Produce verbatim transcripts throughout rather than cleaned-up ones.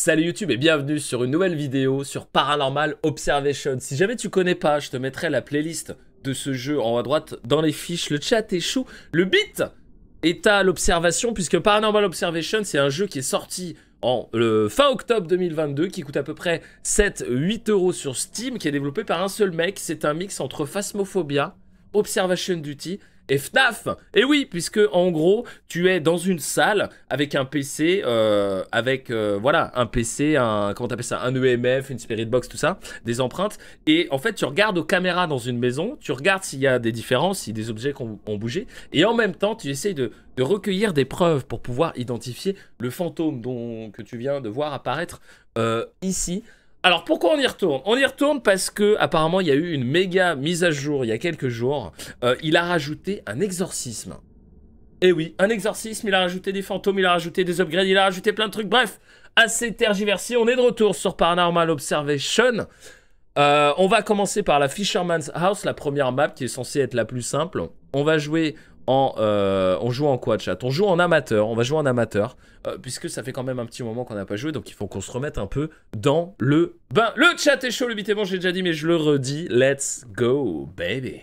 Salut YouTube et bienvenue sur une nouvelle vidéo sur Paranormal Observation. Si jamais tu connais pas, je te mettrai la playlist de ce jeu en haut à droite dans les fiches. Le chat est chaud, le beat est à l'observation puisque Paranormal Observation c'est un jeu qui est sorti en euh, fin octobre deux mille vingt-deux, qui coûte à peu près sept à huit euros sur Steam, qui est développé par un seul mec. C'est un mix entre Phasmophobia, Observation Duty et F NAF. Et oui, puisque en gros, tu es dans une salle avec un P C, euh, avec euh, voilà, un P C, un comment t'appelles ça, un E M F, une Spirit Box, tout ça, des empreintes. Et en fait, tu regardes aux caméras dans une maison, tu regardes s'il y a des différences, si des objets ont, ont bougé, et en même temps, tu essayes de, de recueillir des preuves pour pouvoir identifier le fantôme dont que tu viens de voir apparaître euh, ici. Alors pourquoi on y retourne? On y retourne parce que apparemment il y a eu une méga mise à jour il y a quelques jours. Euh, il a rajouté un exorcisme. Et oui, un exorcisme, il a rajouté des fantômes, il a rajouté des upgrades, il a rajouté plein de trucs. Bref, assez tergiversé. On est de retour sur Paranormal Observation. Euh, on va commencer par la Fisherman's House, la première map qui est censée être la plus simple. On va jouer en... Euh, on joue en quoi, chat? On joue en amateur, on va jouer en amateur. Euh, puisque ça fait quand même un petit moment qu'on n'a pas joué, donc il faut qu'on se remette un peu dans le bain. Le chat est chaud, le beat est bon, j'ai déjà dit, mais je le redis. Let's go, baby.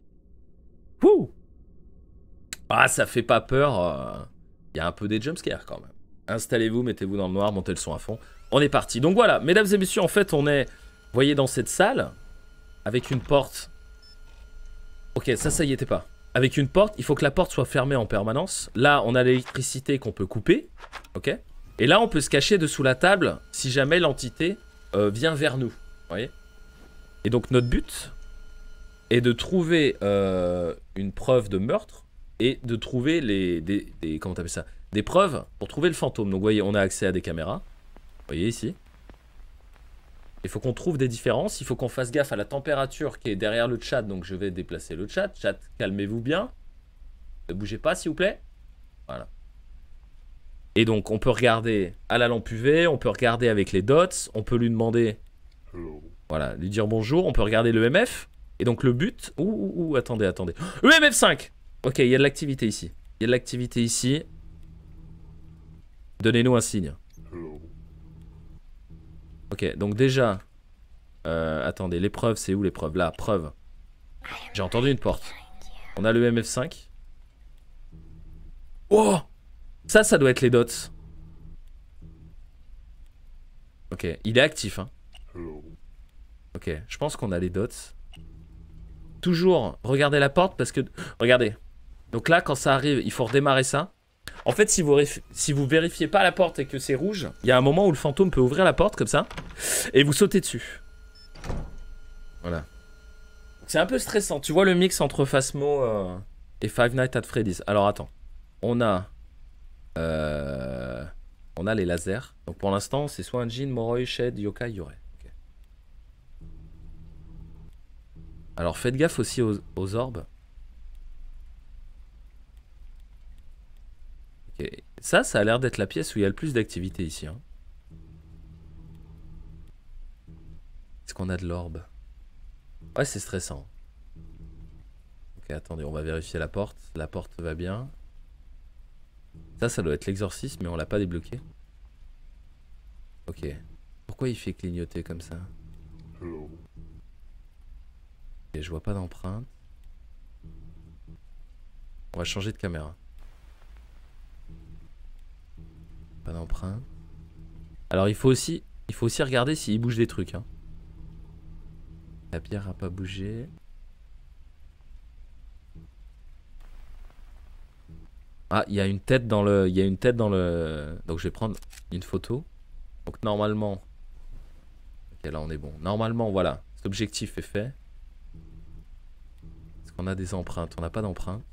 Wouh. Ah, ça fait pas peur. Il euh, y a un peu des jumpscares quand même. Installez-vous, mettez-vous dans le noir, montez le son à fond. On est parti. Donc voilà, mesdames et messieurs, en fait, on est, vous voyez, dans cette salle, avec une porte. Ok, ça, ça y était pas. Avec une porte, il faut que la porte soit fermée en permanence. Là, on a l'électricité qu'on peut couper. Ok. Et là, on peut se cacher dessous la table si jamais l'entité euh, vient vers nous. Vous voyez. Et donc, notre but est de trouver euh, une preuve de meurtre et de trouver les, des, des, comment t'appelles ça, des preuves pour trouver le fantôme. Donc, vous voyez, on a accès à des caméras. Vous voyez ici. Il faut qu'on trouve des différences, il faut qu'on fasse gaffe à la température qui est derrière le chat, donc je vais déplacer le chat. Chat, calmez-vous bien. Ne bougez pas, s'il vous plaît. Voilà. Et donc, on peut regarder à la lampe U V, on peut regarder avec les dots, on peut lui demander... Hello. Voilà, lui dire bonjour, on peut regarder le E M F. Et donc, le but... Ouh, ouh, ouh, attendez, attendez. E M F cinq. Ok, il y a de l'activité ici. Il y a de l'activité ici. Donnez-nous un signe. Hello. Ok, donc déjà, euh, attendez, l'épreuve, c'est où l'épreuve? Là, preuve. J'ai entendu une porte. On a le M F cinq. Oh! Ça, ça doit être les dots. Ok, il est actif, hein. Ok, je pense qu'on a les dots. Toujours, regardez la porte parce que... Regardez. Donc là, quand ça arrive, il faut redémarrer ça. En fait, si vous, si vous vérifiez pas la porte et que c'est rouge, il y a un moment où le fantôme peut ouvrir la porte comme ça et vous sautez dessus. Voilà. C'est un peu stressant. Tu vois le mix entre Phasmo euh, et Five Nights at Freddy's. Alors attends. On a... Euh, on a les lasers. Donc pour l'instant, c'est soit un Jin, Moroi, Shed, Yokai, Yurei. Okay. Alors faites gaffe aussi aux, aux orbes. Okay. Ça, ça a l'air d'être la pièce où il y a le plus d'activité ici. Hein. Est-ce qu'on a de l'orbe? Ouais, c'est stressant. Ok, attendez, on va vérifier la porte. La porte va bien. Ça, ça doit être l'exorcisme, mais on l'a pas débloqué. Ok. Pourquoi il fait clignoter comme ça? Et je vois pas d'empreinte. On va changer de caméra. Pas d'empreinte. Alors il faut aussi, il faut aussi regarder s'il bouge des trucs. Hein. La pierre a pas bougé. Ah, il y a une tête dans le, il y a une tête dans le. Donc je vais prendre une photo. Donc normalement, ok là on est bon. Normalement voilà, cet objectif est fait. Est-ce qu'on a des empreintes? On n'a pas d'empreintes.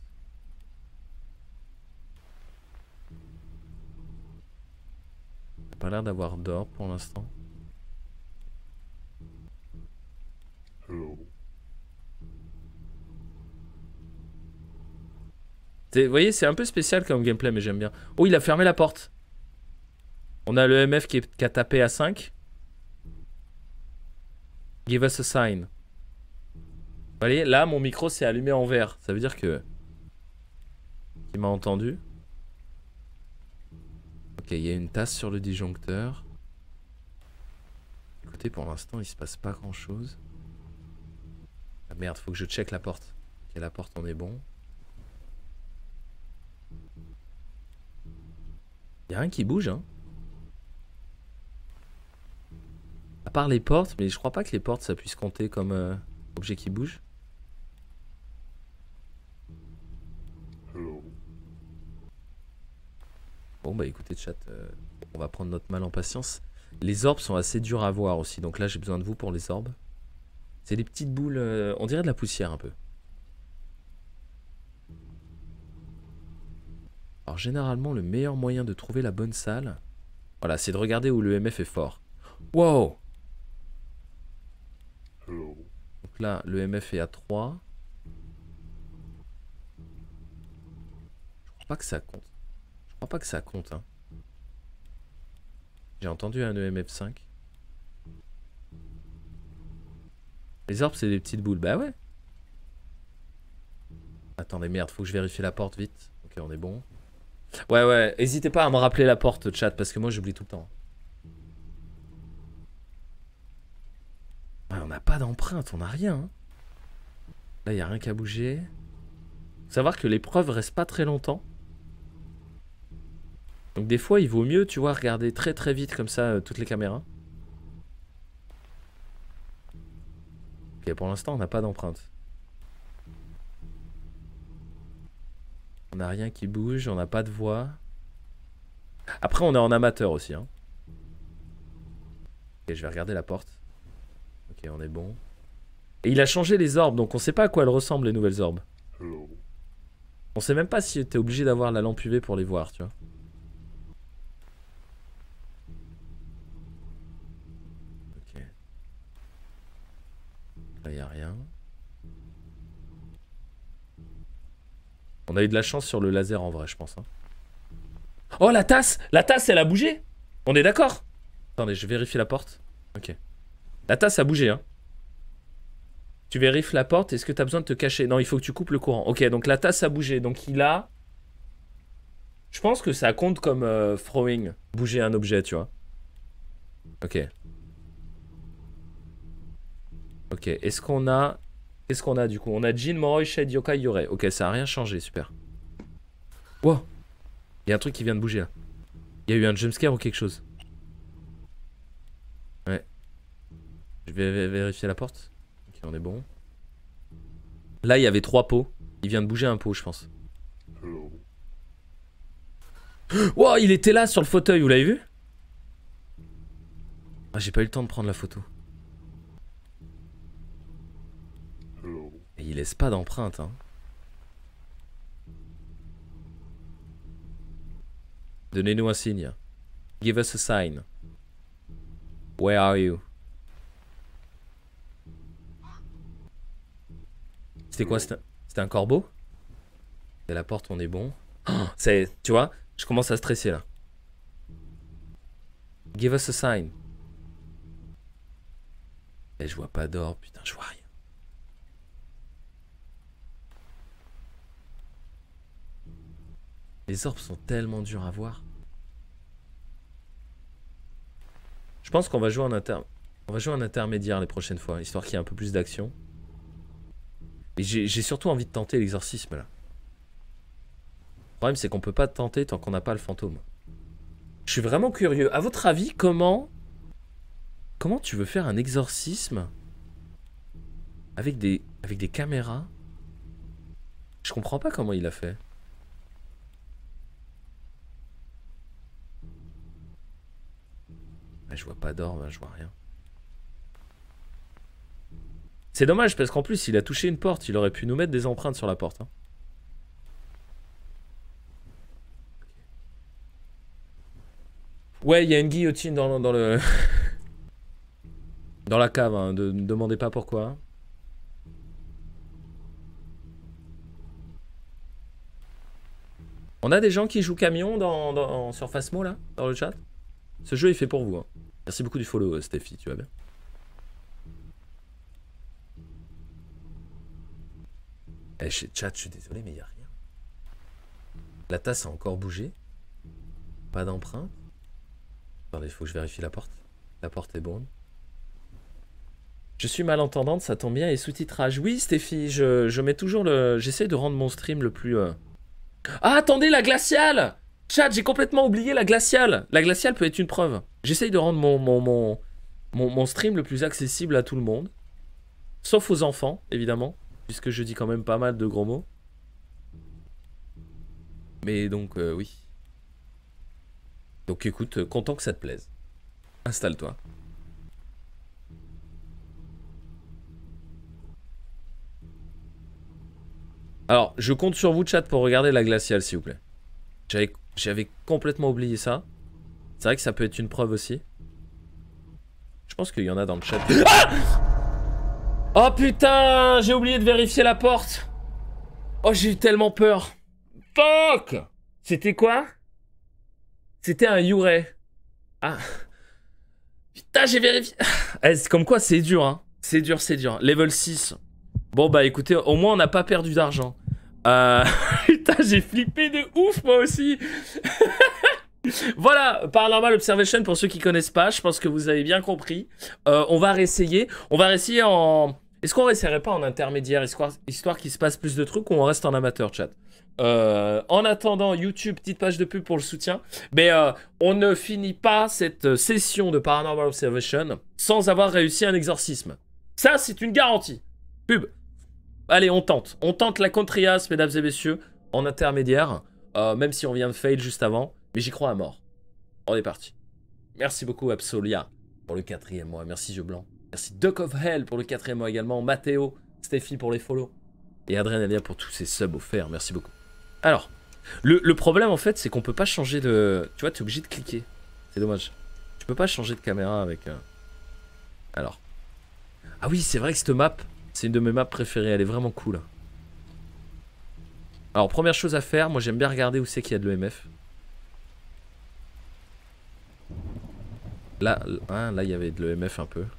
Pas l'air d'avoir d'or pour l'instant. Vous voyez, c'est un peu spécial comme gameplay, mais j'aime bien. Oh, il a fermé la porte. On a le M F qui, est, qui a tapé à cinq. Give us a sign. Vous voyez, là, mon micro s'est allumé en vert. Ça veut dire que... Il m'a entendu. Ok, il y a une tasse sur le disjoncteur. Écoutez, pour l'instant, il se passe pas grand chose. Ah merde, faut que je check la porte. Ok, la porte, on est bon. Y'a rien qui bouge, hein. À part les portes, mais je crois pas que les portes ça puisse compter comme euh, objet qui bouge. Bon bah écoutez chat, euh, on va prendre notre mal en patience. Les orbes sont assez durs à voir aussi, donc là j'ai besoin de vous pour les orbes. C'est des petites boules, euh, on dirait de la poussière un peu. Alors généralement le meilleur moyen de trouver la bonne salle, voilà, c'est de regarder où le M F est fort. Wow! Donc là le M F est à trois. Je crois pas que ça compte. Je crois pas que ça compte hein. J'ai entendu un E M F cinq. Les orbes c'est des petites boules, bah ouais. Attendez merde, faut que je vérifie la porte vite. Ok on est bon. Ouais ouais, n'hésitez pas à me rappeler la porte chat parce que moi j'oublie tout le temps. Ouais, on n'a pas d'empreinte, on n'a rien. Hein. Là il n'y a rien qu'à bouger. Faut savoir que l'épreuve reste pas très longtemps. Donc des fois il vaut mieux tu vois regarder très très vite comme ça euh, toutes les caméras. Ok pour l'instant on n'a pas d'empreinte. On n'a rien qui bouge, on n'a pas de voix. Après on est en amateur aussi hein. Ok je vais regarder la porte. Ok on est bon. Et il a changé les orbes donc on sait pas à quoi elles ressemblent les nouvelles orbes. On sait même pas si t'es obligé d'avoir la lampe U V pour les voir tu vois. Ok. Là y a rien. On a eu de la chance sur le laser en vrai, je pense. Hein. Oh, la tasse! La tasse, elle a bougé! On est d'accord? Attendez, je vérifie la porte. Ok. La tasse a bougé, hein. Tu vérifies la porte, est-ce que tu as besoin de te cacher? Non, il faut que tu coupes le courant. Ok, donc la tasse a bougé. Donc il a... Je pense que ça compte comme euh, throwing. Bouger un objet, tu vois. Ok. Ok, est-ce qu'on a... Qu'est-ce qu'on a du coup? On a Jin, Moroi, Shade, Yokai, Yurei. Ok, ça a rien changé, super. Wow. Il y a un truc qui vient de bouger là. Il y a eu un jumpscare ou quelque chose. Ouais. Je vais vérifier la porte. Ok, on est bon. Là, il y avait trois pots. Il vient de bouger un pot, je pense. Wow, il était là sur le fauteuil, vous l'avez vu? Ah, j'ai pas eu le temps de prendre la photo. Et il laisse pas d'empreinte, hein. Donnez-nous un signe. Give us a sign. Where are you? C'était quoi? C'était un corbeau? Et la porte, on est bon. Oh, c'est, tu vois, je commence à stresser là. Give us a sign. Et je vois pas d'or, putain, je vois rien. Les orbes sont tellement durs à voir. Je pense qu'on va jouer en inter... On va jouer en intermédiaire les prochaines fois, histoire qu'il y ait un peu plus d'action. Et j'ai surtout envie de tenter l'exorcisme là. Le problème c'est qu'on peut pas tenter tant qu'on n'a pas le fantôme. Je suis vraiment curieux. À votre avis, comment... Comment tu veux faire un exorcisme avec des, avec des caméras? Je comprends pas comment il a fait. Je vois pas d'or, ben je vois rien. C'est dommage parce qu'en plus il a touché une porte. Il aurait pu nous mettre des empreintes sur la porte. Hein. Ouais, il y a une guillotine dans, dans le... dans la cave. Hein. Ne me demandez pas pourquoi. On a des gens qui jouent camion dans, dans, sur Phasmo là, dans le chat. Ce jeu est fait pour vous. Hein. Merci beaucoup du follow, Steffi, tu vas bien? Eh, chat, je suis désolé, mais il n'y a rien. La tasse a encore bougé. Pas d'empreinte. Attendez, il faut que je vérifie la porte. La porte est bonne. Je suis malentendante, ça tombe bien, et sous-titrage. Oui, Stéphie, je, je mets toujours le... J'essaie de rendre mon stream le plus... Euh... Ah, attendez, la glaciale! Chat, j'ai complètement oublié la glaciale. La glaciale peut être une preuve. J'essaye de rendre mon, mon, mon, mon, mon stream le plus accessible à tout le monde. Sauf aux enfants, évidemment. Puisque je dis quand même pas mal de gros mots. Mais donc, euh, oui. Donc écoute, content que ça te plaise. Installe-toi. Alors, je compte sur vous, chat, pour regarder la glaciale, s'il vous plaît. J'avais... J'avais complètement oublié ça. C'est vrai que ça peut être une preuve aussi. Je pense qu'il y en a dans le chat. Ah! Oh putain, j'ai oublié de vérifier la porte. Oh, j'ai eu tellement peur. Fuck! C'était quoi? C'était un Yurei. Ah. Putain, j'ai vérifié. Eh, comme quoi, c'est dur, hein. C'est dur, c'est dur. Level six. Bon, bah écoutez, au moins, on n'a pas perdu d'argent. Euh... Putain, j'ai flippé de ouf, moi aussi. Voilà, Paranormal Observation, pour ceux qui connaissent pas, je pense que vous avez bien compris. Euh, on va réessayer. On va réessayer en... Est-ce qu'on réessayerait pas en intermédiaire, histoire, histoire qu'il se passe plus de trucs, ou on reste en amateur, chat? Euh, en attendant, YouTube, petite page de pub pour le soutien. Mais euh, on ne finit pas cette session de Paranormal Observation sans avoir réussi un exorcisme. Ça, c'est une garantie. Pub. Allez, on tente. On tente la Contrias, mesdames et messieurs, en intermédiaire. Euh, même si on vient de fail juste avant. Mais j'y crois à mort. On est parti. Merci beaucoup, Absolia, pour le quatrième mois. Merci, Yeux Blanc. Merci, Duck of Hell, pour le quatrième mois également. Mathéo, Stéphie pour les follow. Et Adrenalia pour tous ces subs offerts. Merci beaucoup. Alors, le, le problème, en fait, c'est qu'on peut pas changer de... Tu vois, tu es obligé de cliquer. C'est dommage. Tu peux pas changer de caméra avec... Euh... Alors. Ah oui, c'est vrai que cette map... C'est une de mes maps préférées, elle est vraiment cool. Alors, première chose à faire, moi j'aime bien regarder où c'est qu'il y a de l'E M F. Là, hein, là il y avait de l'E M F un peu.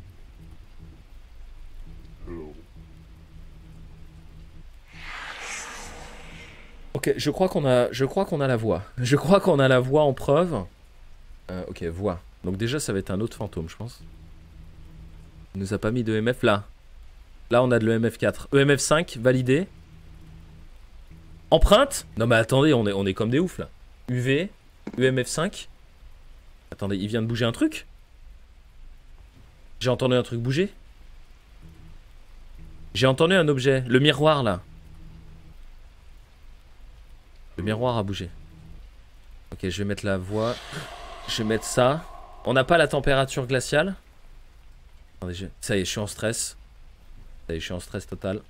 Ok, je crois qu'on a, je crois qu'on a la voix. Je crois qu'on a la voix en preuve. Euh, ok, voix. Donc déjà, ça va être un autre fantôme, je pense. Il nous a pas mis de E M F là. Là, on a de l'E M F quatre. E M F cinq, validé. Empreinte. Non, mais attendez, on est, on est comme des oufs, là. U V, E M F cinq. Attendez, il vient de bouger un truc? J'ai entendu un truc bouger. J'ai entendu un objet. Le miroir, là. Le miroir a bougé. Ok, je vais mettre la voix. Je vais mettre ça. On n'a pas la température glaciale. Attendez, je... ça y est, je suis en stress. Ça y est, je suis en stress total.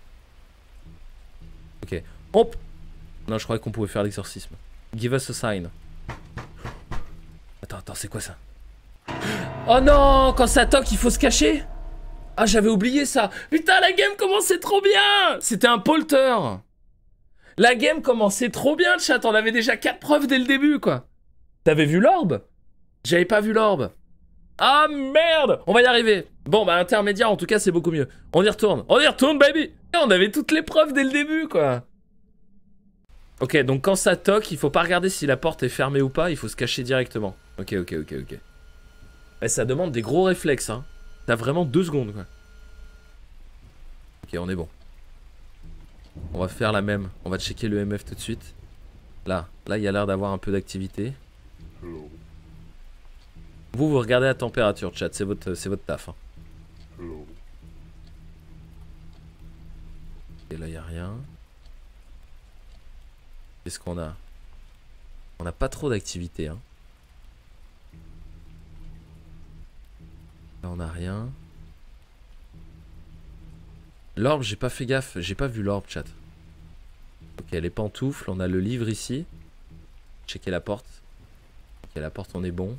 Ok. Hop. Non, je croyais qu'on pouvait faire l'exorcisme. Give us a sign. Attends, attends, c'est quoi ça? Oh non, quand ça toque, il faut se cacher. Ah, j'avais oublié ça. Putain, la game commençait trop bien. C'était un polter. La game commençait trop bien, chat. On avait déjà quatre preuves dès le début, quoi. T'avais vu l'orbe? J'avais pas vu l'orbe. Ah merde. On va y arriver. Bon, bah intermédiaire, en tout cas, c'est beaucoup mieux. On y retourne. On y retourne, baby. On avait toutes les preuves dès le début, quoi. Ok, donc quand ça toque, il faut pas regarder si la porte est fermée ou pas. Il faut se cacher directement. Ok, ok, ok, ok. Et ça demande des gros réflexes, hein. T'as vraiment deux secondes, quoi. Ok, on est bon. On va faire la même. On va checker le M F tout de suite. Là, là, il y a l'air d'avoir un peu d'activité. Vous, vous regardez la température, chat. C'est votre, c'est votre taf. Hein. Et là, il n'y a rien. Qu'est-ce qu'on a? On n'a pas trop d'activité, hein. Là, on n'a rien. L'orbe, j'ai pas fait gaffe. J'ai pas vu l'orbe, chat. Ok, les pantoufles. On a le livre ici. Checker la porte. Ok, la porte, on est bon.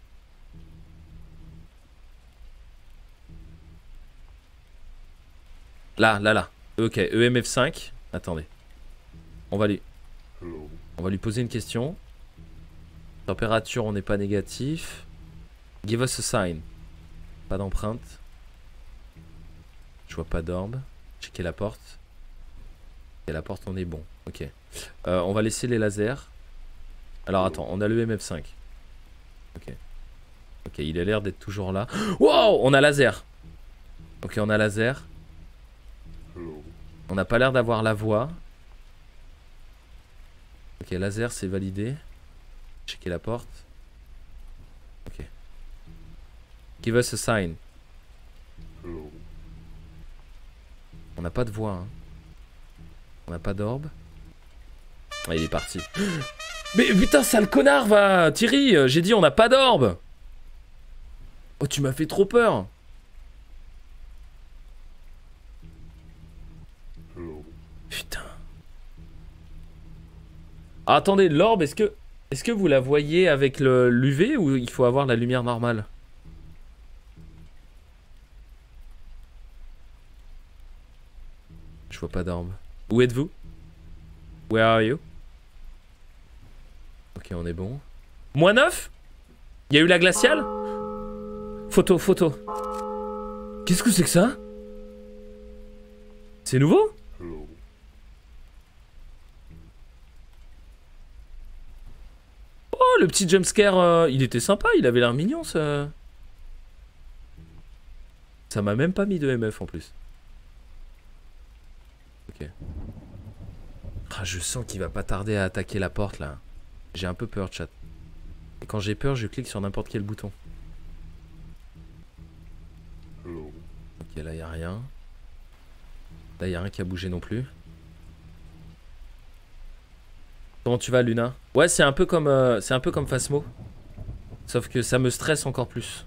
Là, là, là. Ok, E M F cinq. Attendez. On va lui... On va lui poser une question. Température, on n'est pas négatif. Give us a sign. Pas d'empreinte. Je vois pas d'orbe. Checker la porte. Et la porte, on est bon. Ok. Euh, on va laisser les lasers. Alors attends, on a le E M F cinq. Ok. Ok, il a l'air d'être toujours là. Wow, on a laser. Ok, Ok, on a laser. On n'a pas l'air d'avoir la voix. Ok, laser, c'est validé. Checker la porte. Ok. Give us a sign. On n'a pas de voix. Hein. On n'a pas d'orbe. Ah, il est parti. Mais putain, sale connard, va Thierry, j'ai dit on n'a pas d'orbe. Oh, tu m'as fait trop peur. Putain. Ah, attendez, l'orbe, est-ce que... Est-ce que vous la voyez avec l'U V ou il faut avoir la lumière normale? Je vois pas d'orbe. Où êtes-vous? Where are you? Ok, on est bon. Moins neuf? Il y a eu la glaciale? Photo, photo. Qu'est-ce que c'est que ça? C'est nouveau? Oh, le petit jumpscare, euh, il était sympa, il avait l'air mignon, ça. Ça m'a même pas mis de M F en plus. Ok. Ah, je sens qu'il va pas tarder à attaquer la porte, là. J'ai un peu peur, chat. Et quand j'ai peur, je clique sur n'importe quel bouton. Ok, là, y a rien. Là, y a rien qui a bougé non plus. Comment tu vas, Luna? Ouais, c'est un peu comme euh, c'est un peu comme Phasmo. Sauf que ça me stresse encore plus.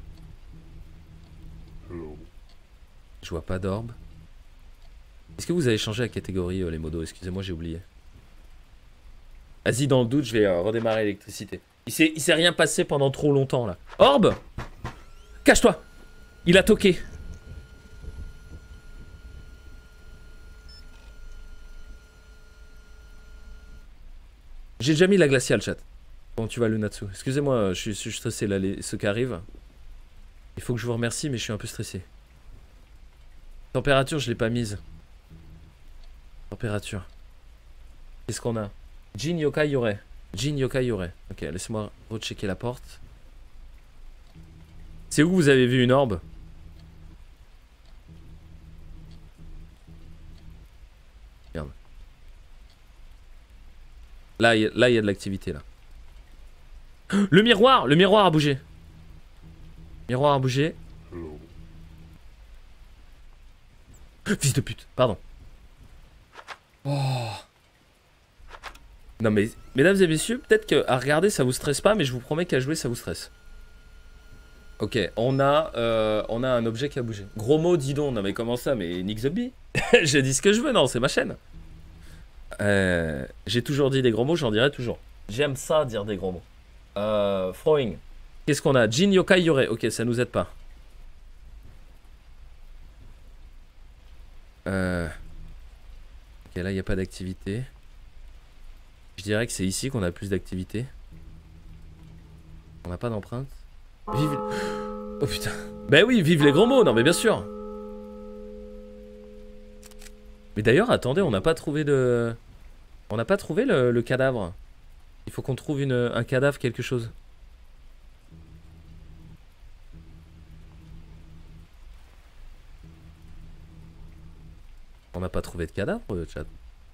Je vois pas d'orbe. Est-ce que vous avez changé la catégorie, euh, les modos? Excusez-moi, j'ai oublié. Vas-y, dans le doute, je vais euh, redémarrer l'électricité. Il s'est il s'est rien passé pendant trop longtemps, là. Orbe! Cache-toi! Il a toqué. J'ai déjà mis la glaciale, chat. Bon, tu vas, Lunatsu. Excusez-moi, je, je suis stressé, là, les, ceux qui arrivent. Il faut que je vous remercie, mais je suis un peu stressé. Température, je l'ai pas mise. Température. Qu'est-ce qu'on a? Jin Yokai Yore. Jin Yokai Yore. Ok, laissez-moi rechecker la porte. C'est où vous avez vu une orbe? Merde. Là, il y, y a de l'activité, là. Le miroir! Le miroir a bougé. Miroir a bougé. Fils de pute, pardon. Oh. Non mais, mesdames et messieurs, peut-être qu'à regarder ça vous stresse pas, mais je vous promets qu'à jouer ça vous stresse. Ok, on a, euh, on a un objet qui a bougé. Gros mot, dis donc. Non mais comment ça? Mais Nick the Bee. J'ai dit ce que je veux, non, c'est ma chaîne. Euh, J'ai toujours dit des gros mots, j'en dirai toujours. J'aime ça, dire des gros mots. Euh, throwing. Qu'est-ce qu'on a? Jin Yokai Yore. Ok, ça nous aide pas. Euh... Ok, là, il n'y a pas d'activité. Je dirais que c'est ici qu'on a plus d'activité. On n'a pas d'empreinte. Vive... Oh putain. Ben oui, vive les gros mots. Non, mais bien sûr. Mais d'ailleurs, attendez, on n'a pas trouvé de... On n'a pas trouvé le, le cadavre. Il faut qu'on trouve une, un cadavre, quelque chose. On n'a pas trouvé de cadavre, le chat.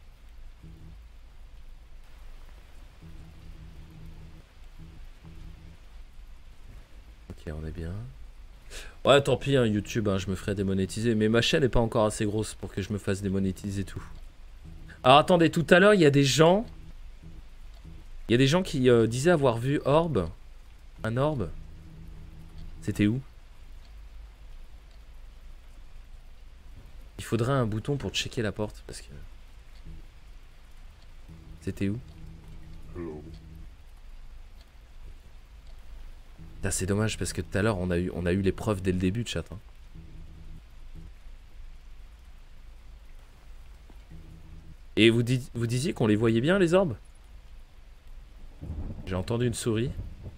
Ok, on est bien. Ouais, tant pis, hein, YouTube, hein, je me ferai démonétiser. Mais ma chaîne n'est pas encore assez grosse pour que je me fasse démonétiser tout. Alors attendez, tout à l'heure, il y a des gens... Il y a des gens qui euh, disaient avoir vu Orbe. Un orbe. C'était où? Il faudrait un bouton pour checker la porte, parce que... C'était où? C'est dommage, parce que tout à l'heure, on a eu, on a eu les preuves dès le début de chat. Hein. Et vous, dis, vous disiez qu'on les voyait bien, les orbes? J'ai entendu une souris.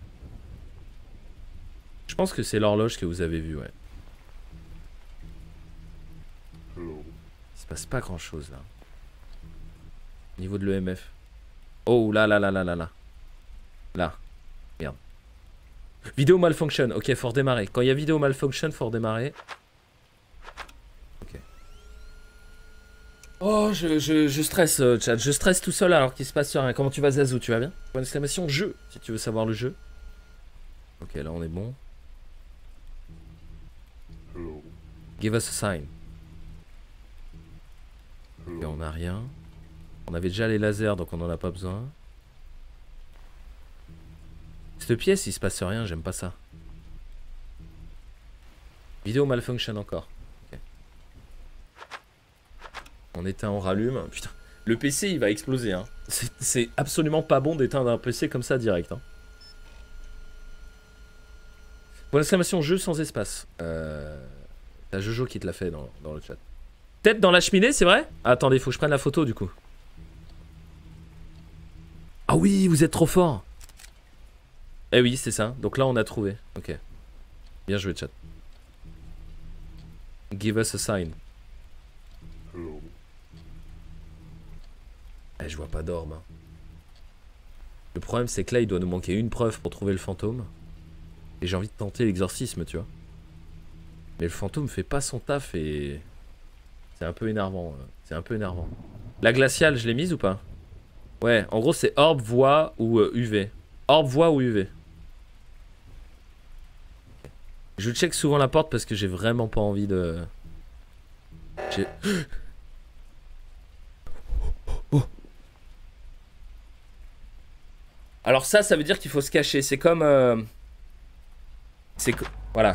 Je pense que c'est l'horloge que vous avez vue, ouais. Il se passe pas grand chose là. Au niveau de l'E M F. Oh là là là là là là. Là. Merde. Vidéo malfunction. Ok, faut redémarrer. Quand il y a vidéo malfunction, faut redémarrer. Oh, je, je, je stresse, euh, chat. Je stresse tout seul alors qu'il se passe rien. Comment tu vas, Zazou? Tu vas bien? Point d'exclamation, jeu, si tu veux savoir le jeu. Ok, là on est bon. Give us a sign. Ok, on a rien. On avait déjà les lasers, donc on en a pas besoin. Cette pièce, il se passe rien, j'aime pas ça. Vidéo malfunction encore. Okay. On éteint, on rallume. Putain, le P C il va exploser. Hein. C'est absolument pas bon d'éteindre un P C comme ça direct. Hein. Pour l'exclamation jeu sans espace. Euh... T'as Jojo qui te l'a fait dans, dans le chat. Tête dans la cheminée, c'est vrai? Ah, attendez, faut que je prenne la photo du coup. Ah oui, vous êtes trop fort. Eh oui, c'est ça. Donc là, on a trouvé. Ok. Bien joué, chat. Give us a sign. Eh, je vois pas d'orbe. Hein. Le problème, c'est que là, il doit nous manquer une preuve pour trouver le fantôme. Et j'ai envie de tenter l'exorcisme, tu vois. Mais le fantôme fait pas son taf et... C'est un peu énervant. C'est un peu énervant. La glaciale, je l'ai mise ou pas? Ouais, en gros, c'est orbe, voix ou euh, U V. Orbe, voix ou U V. Je check souvent la porte parce que j'ai vraiment pas envie de... J'ai... Oh. Alors ça, ça veut dire qu'il faut se cacher. C'est comme... Euh... C'est que... Voilà.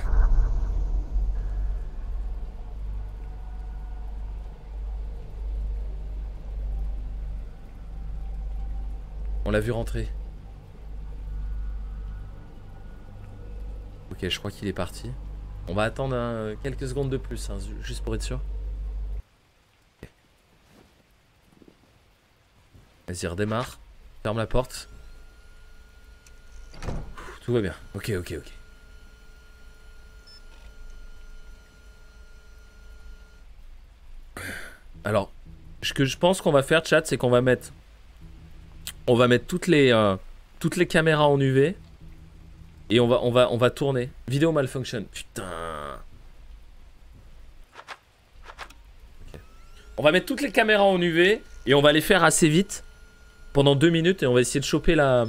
On l'a vu rentrer. Ok, je crois qu'il est parti. On va attendre un, quelques secondes de plus, hein, juste pour être sûr. Okay. Vas-y, redémarre. Ferme la porte. Tout va bien. Ok, ok, ok. Alors, ce que je pense qu'on va faire, chat, c'est qu'on va mettre... On va mettre toutes les, euh, toutes les caméras en U V. Et on va, on va, on va tourner. Vidéo malfunction. Putain. Okay. On va mettre toutes les caméras en U V. Et on va les faire assez vite. Pendant deux minutes. Et on va essayer de choper la...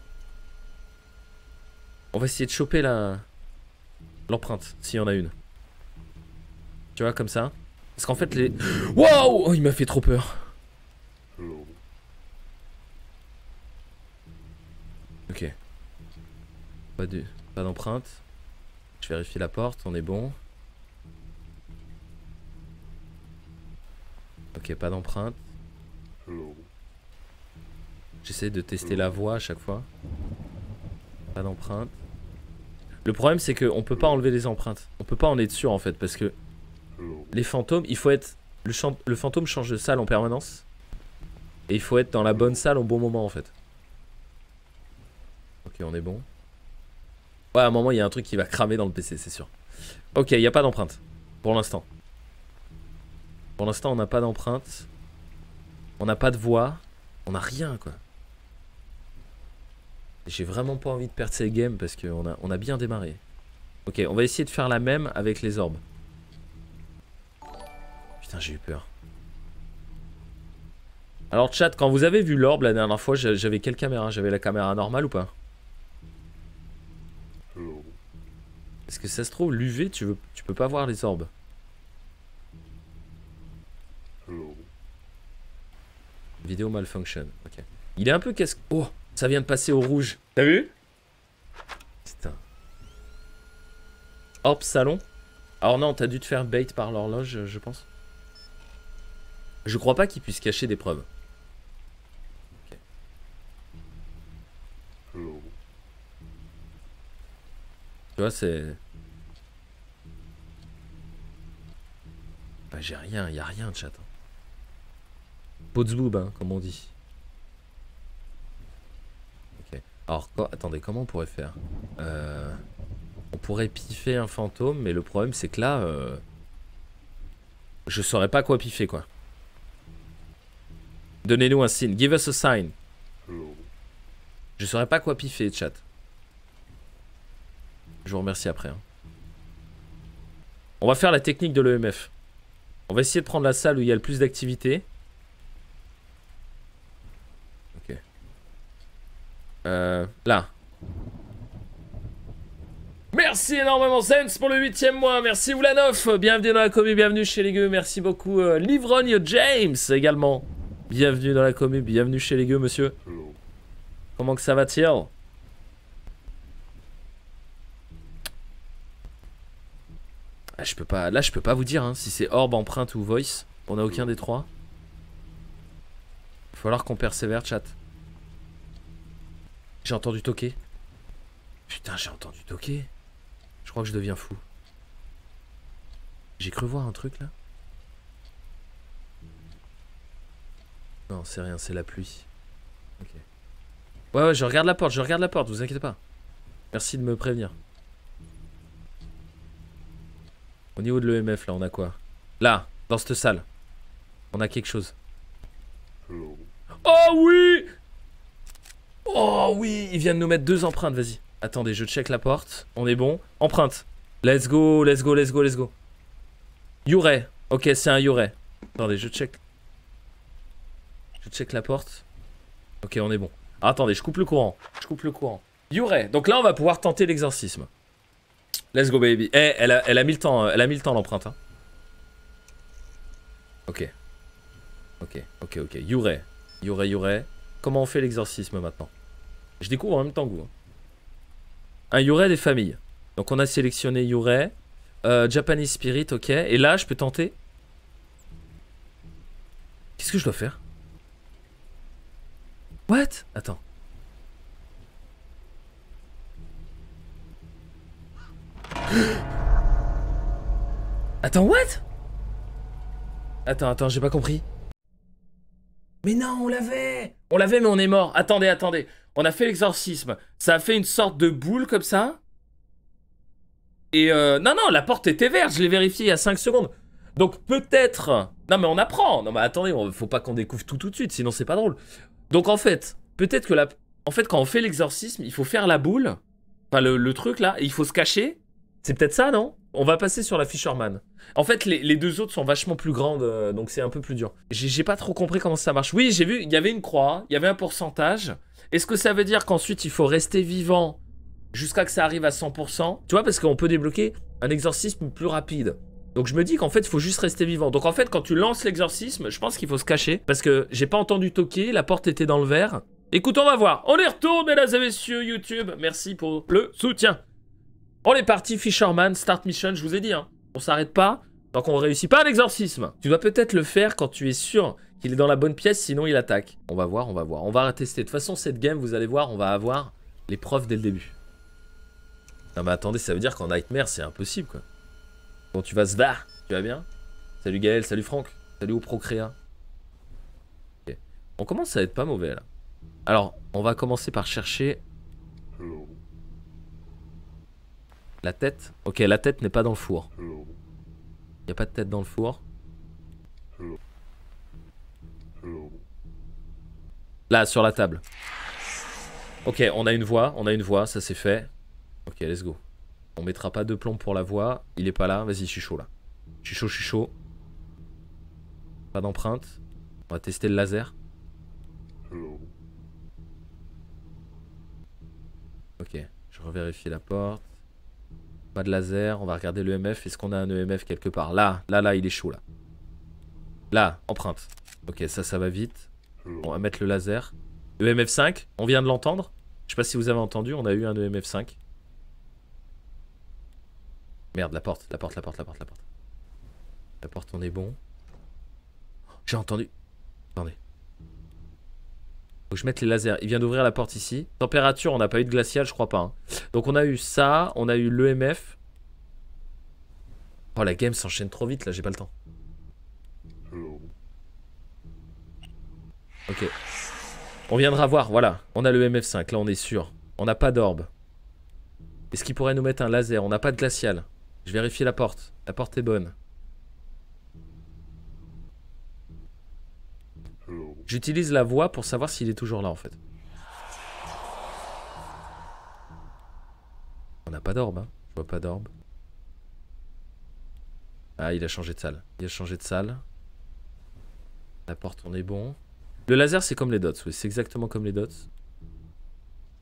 On va essayer de choper la... L'empreinte. S'il y en a une. Tu vois, comme ça. Parce qu'en fait, les... Waouh, oh, il m'a fait trop peur. Ok. Pas de... pas d'empreinte. Je vérifie la porte, on est bon. Ok, pas d'empreinte. J'essaie de tester la voix à chaque fois. Pas d'empreinte. Le problème c'est qu'on peut pas enlever les empreintes. On peut pas en être sûr en fait parce que les fantômes, il faut être... Le, chan... le fantôme change de salle en permanence. Et il faut être dans la bonne salle au bon moment en fait. Ok, on est bon. Ouais, à un moment, il y a un truc qui va cramer dans le P C, c'est sûr. Ok, il n'y a pas d'empreinte. Pour l'instant. Pour l'instant, on n'a pas d'empreinte. On n'a pas de voix. On n'a rien, quoi. J'ai vraiment pas envie de perdre ces games parce qu'on a, on a bien démarré. Ok, on va essayer de faire la même avec les orbes. Putain, j'ai eu peur. Alors, chat, quand vous avez vu l'orbe la dernière fois, j'avais quelle caméra? J'avais la caméra normale ou pas? Est-ce que ça se trouve, l'U V, tu, veux, tu peux pas voir les orbes? Vidéo malfunction. Ok. Il est un peu casse... Oh, ça vient de passer au rouge. T'as vu? Putain. Orbe salon. Alors non, t'as dû te faire bait par l'horloge, je pense. Je crois pas qu'il puisse cacher des preuves. Okay. Tu vois, c'est... Bah, j'ai rien, y a rien, chat. Potzboob, hein, comme on dit. Ok. Alors, quoi, attendez, comment on pourrait faire euh, on pourrait piffer un fantôme, mais le problème, c'est que là... Euh, je saurais pas quoi piffer, quoi. Donnez-nous un signe. Give us a sign. Je saurais pas quoi piffer, chat. Je vous remercie après. Hein. On va faire la technique de l'E M F. On va essayer de prendre la salle où il y a le plus d'activité. Euh, là. Merci énormément Sense pour le huitième mois, merci Oulanov, bienvenue dans la commu, bienvenue chez les gueux, merci beaucoup euh, Livrogne James également. Bienvenue dans la commu, bienvenue chez les gueux monsieur. Comment que ça va-t-il? Ah, je peux pas, là je peux pas vous dire hein, si c'est orbe, empreinte ou voice, on a aucun des trois. Il va falloir qu'on persévère chat. J'ai entendu toquer. Putain j'ai entendu toquer. Je crois que je deviens fou. J'ai cru voir un truc là. Non, c'est rien, c'est la pluie. Ok. Ouais, ouais, je regarde la porte, je regarde la porte, vous inquiétez pas. Merci de me prévenir. Au niveau de l'E M F, là, on a quoi? Là, dans cette salle. On a quelque chose. Oh oui! Oh oui! Il vient de nous mettre deux empreintes, vas-y. Attendez, je check la porte. On est bon. Empreinte. Let's go, let's go, let's go, let's go. Yurei. Ok, c'est un Yurei. Attendez, je check. Je check la porte. Ok, on est bon. Ah, attendez, je coupe le courant. Je coupe le courant. Yurei. Donc là, on va pouvoir tenter l'exorcisme. Let's go, baby. Eh, elle a, elle a mis le temps, elle a mis le temps l'empreinte. Hein. Ok. Ok, ok, ok. Yurei. Yurei, Yurei. Comment on fait l'exorcisme maintenant? Je découvre en même temps que vous. Un Yurei des familles. Donc on a sélectionné Yurei. Euh, Japanese Spirit, ok. Et là, je peux tenter. Qu'est-ce que je dois faire? What? Attends. Attends, what? Attends, attends, j'ai pas compris. Mais non, on l'avait. On l'avait, mais on est mort. Attendez, attendez. On a fait l'exorcisme. Ça a fait une sorte de boule comme ça. Et euh... non, non, la porte était verte. Je l'ai vérifié il y a cinq secondes. Donc peut-être... Non, mais on apprend. Non, mais attendez, on... faut pas qu'on découvre tout tout de suite, sinon c'est pas drôle. Donc en fait, peut-être que la... En fait, quand on fait l'exorcisme, il faut faire la boule. Enfin, le, le truc là, et il faut se cacher. C'est peut-être ça, non? On va passer sur la Fisherman. En fait, les, les deux autres sont vachement plus grandes, euh, donc c'est un peu plus dur. J'ai pas trop compris comment ça marche. Oui, j'ai vu, il y avait une croix, il y avait un pourcentage. Est-ce que ça veut dire qu'ensuite, il faut rester vivant jusqu'à que ça arrive à cent pour cent? Tu vois, parce qu'on peut débloquer un exorcisme plus rapide. Donc je me dis qu'en fait, il faut juste rester vivant. Donc en fait, quand tu lances l'exorcisme, je pense qu'il faut se cacher. Parce que j'ai pas entendu toquer, la porte était dans le verre. Écoute, on va voir. On est retourné, mesdames et messieurs, YouTube. Merci pour le soutien. On est parti, Fisherman, Start Mission, je vous ai dit, hein. On s'arrête pas tant qu'on réussit pas un exorcisme. Tu dois peut-être le faire quand tu es sûr qu'il est dans la bonne pièce, sinon il attaque. On va voir, on va voir. On va tester. De toute façon, cette game, vous allez voir, on va avoir les preuves dès le début. Non mais attendez, ça veut dire qu'en Nightmare, c'est impossible, quoi. Bon, tu vas se va. Tu vas bien? Salut Gaël, salut Franck. Salut au Procréa. Ok. On commence à être pas mauvais, là. Alors, on va commencer par chercher... La tête? Ok, la tête n'est pas dans le four. Il n'y a pas de tête dans le four. Là, sur la table. Ok, on a une voix, on a une voix, ça c'est fait. Ok, let's go. On mettra pas de plomb pour la voix. Il est pas là, vas-y, je suis chaud là. Je suis chaud, je suis chaud. Pas d'empreinte. On va tester le laser. Ok, je revérifie la porte. Pas de laser, on va regarder l'E M F. Est-ce qu'on a un E M F quelque part? Là, là, là, il est chaud là. Là, empreinte. Ok, ça, ça va vite. On va mettre le laser. E M F cinq, on vient de l'entendre. Je sais pas si vous avez entendu, on a eu un E M F cinq. Merde, la porte, la porte, la porte, la porte, la porte. La porte, on est bon. J'ai entendu. Attendez. Faut que je mette les lasers. Il vient d'ouvrir la porte ici. Température, on n'a pas eu de glacial, je crois pas. Hein. Donc on a eu ça, on a eu l'E M F. Oh, la game s'enchaîne trop vite là, j'ai pas le temps. Ok. On viendra voir, voilà. On a le E M F cinq, là on est sûr. On n'a pas d'orbe. Est-ce qu'il pourrait nous mettre un laser? On n'a pas de glacial. Je vérifie la porte. La porte est bonne. J'utilise la voix pour savoir s'il est toujours là en fait. On n'a pas d'orbe, hein. Je vois pas d'orbe. Ah, il a changé de salle. Il a changé de salle. La porte, on est bon. Le laser, c'est comme les dots, oui. C'est exactement comme les dots.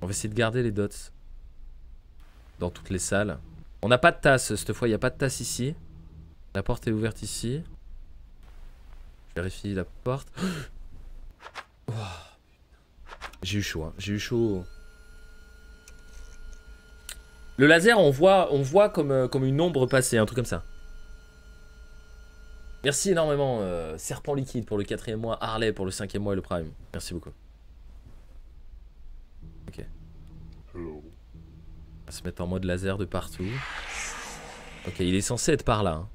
On va essayer de garder les dots. Dans toutes les salles. On n'a pas de tasse cette fois, il n'y a pas de tasse ici. La porte est ouverte ici. Je vérifie la porte. Oh, j'ai eu chaud, hein. J'ai eu chaud. Le laser, on voit, on voit comme, euh, comme une ombre passer, un truc comme ça. Merci énormément, euh, Serpent Liquide pour le quatrième mois, Harley pour le cinquième mois et le Prime. Merci beaucoup. Ok. On va se mettre en mode laser de partout. Ok, il est censé être par là. Hein.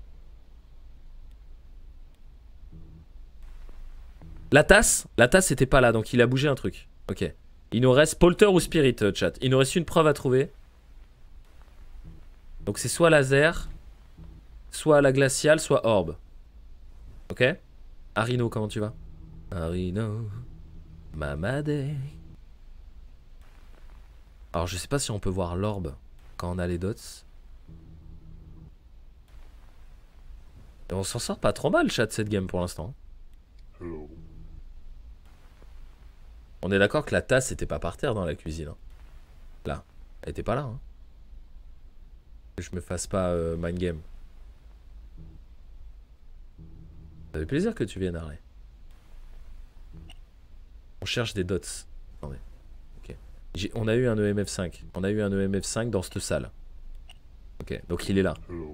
La tasse, la tasse était pas là, donc il a bougé un truc. Ok. Il nous reste Polter ou Spirit, euh, chat. Il nous reste une preuve à trouver. Donc c'est soit laser, soit la glaciale, soit orbe. Ok. Arino, comment tu vas? Arino, Mamade. Alors je sais pas si on peut voir l'orbe quand on a les dots. Et on s'en sort pas trop mal, chat, cette game pour l'instant. On est d'accord que la tasse était pas par terre dans la cuisine. Hein. Là, elle était pas là. Hein. Que je me fasse pas euh, mind game. Ça fait plaisir que tu viennes, Harley. On cherche des dots. Attendez. Ok. On a eu un E M F cinq. On a eu un E M F cinq dans cette salle. Ok, donc il est là.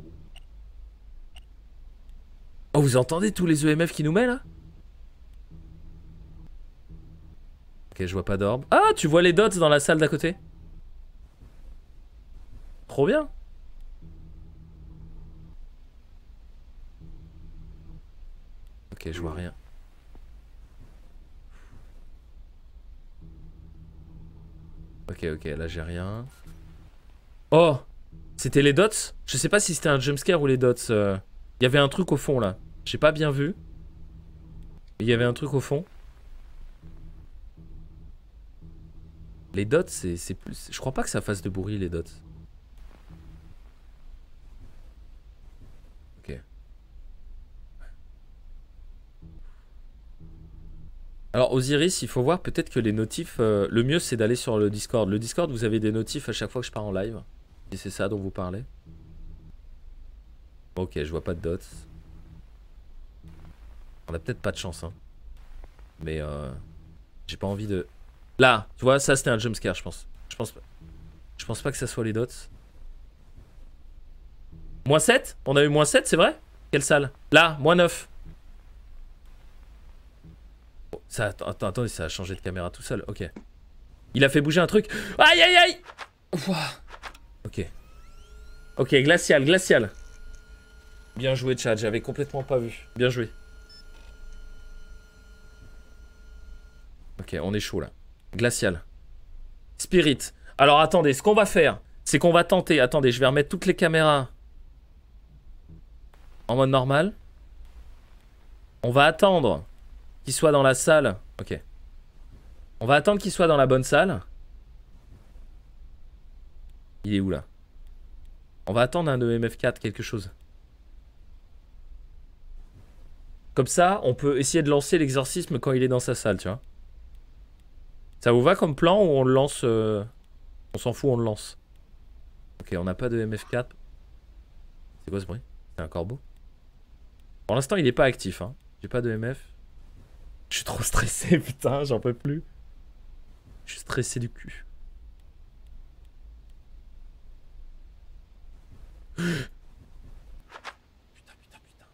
Oh, vous entendez tous les E M F qui nous met là? Ok, je vois pas d'orbe. Ah, tu vois les dots dans la salle d'à côté? Trop bien. Ok, je vois rien. Ok, ok, là j'ai rien. Oh, c'était les dots? Je sais pas si c'était un jumpscare ou les dots. Il euh... y avait un truc au fond là. J'ai pas bien vu. Il y avait un truc au fond. Les dots, c'est plus... Je crois pas que ça fasse de bruit, les dots. Ok. Alors, Osiris, il faut voir peut-être que les notifs... Euh, le mieux, c'est d'aller sur le Discord. Le Discord, vous avez des notifs à chaque fois que je pars en live. Si c'est ça dont vous parlez. Ok, je vois pas de dots. On a peut-être pas de chance, hein. Mais, euh... j'ai pas envie de... Là, tu vois, ça c'était un jumpscare, je pense. Je pense pas. Je pense pas que ça soit les dots. moins sept? On a eu moins sept, c'est vrai? Quelle salle? Là, moins neuf. Oh, ça, attends, attends, ça a changé de caméra tout seul. Ok. Il a fait bouger un truc. Aïe, aïe, aïe. Ok. Ok, glacial, glacial. Bien joué, chat. J'avais complètement pas vu. Bien joué. Ok, on est chaud là. Glacial. Spirit. Alors attendez, ce qu'on va faire, c'est qu'on va tenter... Attendez, je vais remettre toutes les caméras en mode normal. On va attendre qu'il soit dans la salle. Ok. On va attendre qu'il soit dans la bonne salle. Il est où là? On va attendre un E M F quatre, quelque chose. Comme ça, on peut essayer de lancer l'exorcisme quand il est dans sa salle, tu vois. Ça vous va comme plan ou on le lance euh... On s'en fout, on le lance. Ok, on n'a pas de M F quatre. C'est quoi ce bruit? C'est un corbeau? Pour l'instant, il n'est pas actif. Hein. J'ai pas de M F. Je suis trop stressé, putain, j'en peux plus. Je suis stressé du cul. Putain, putain, putain.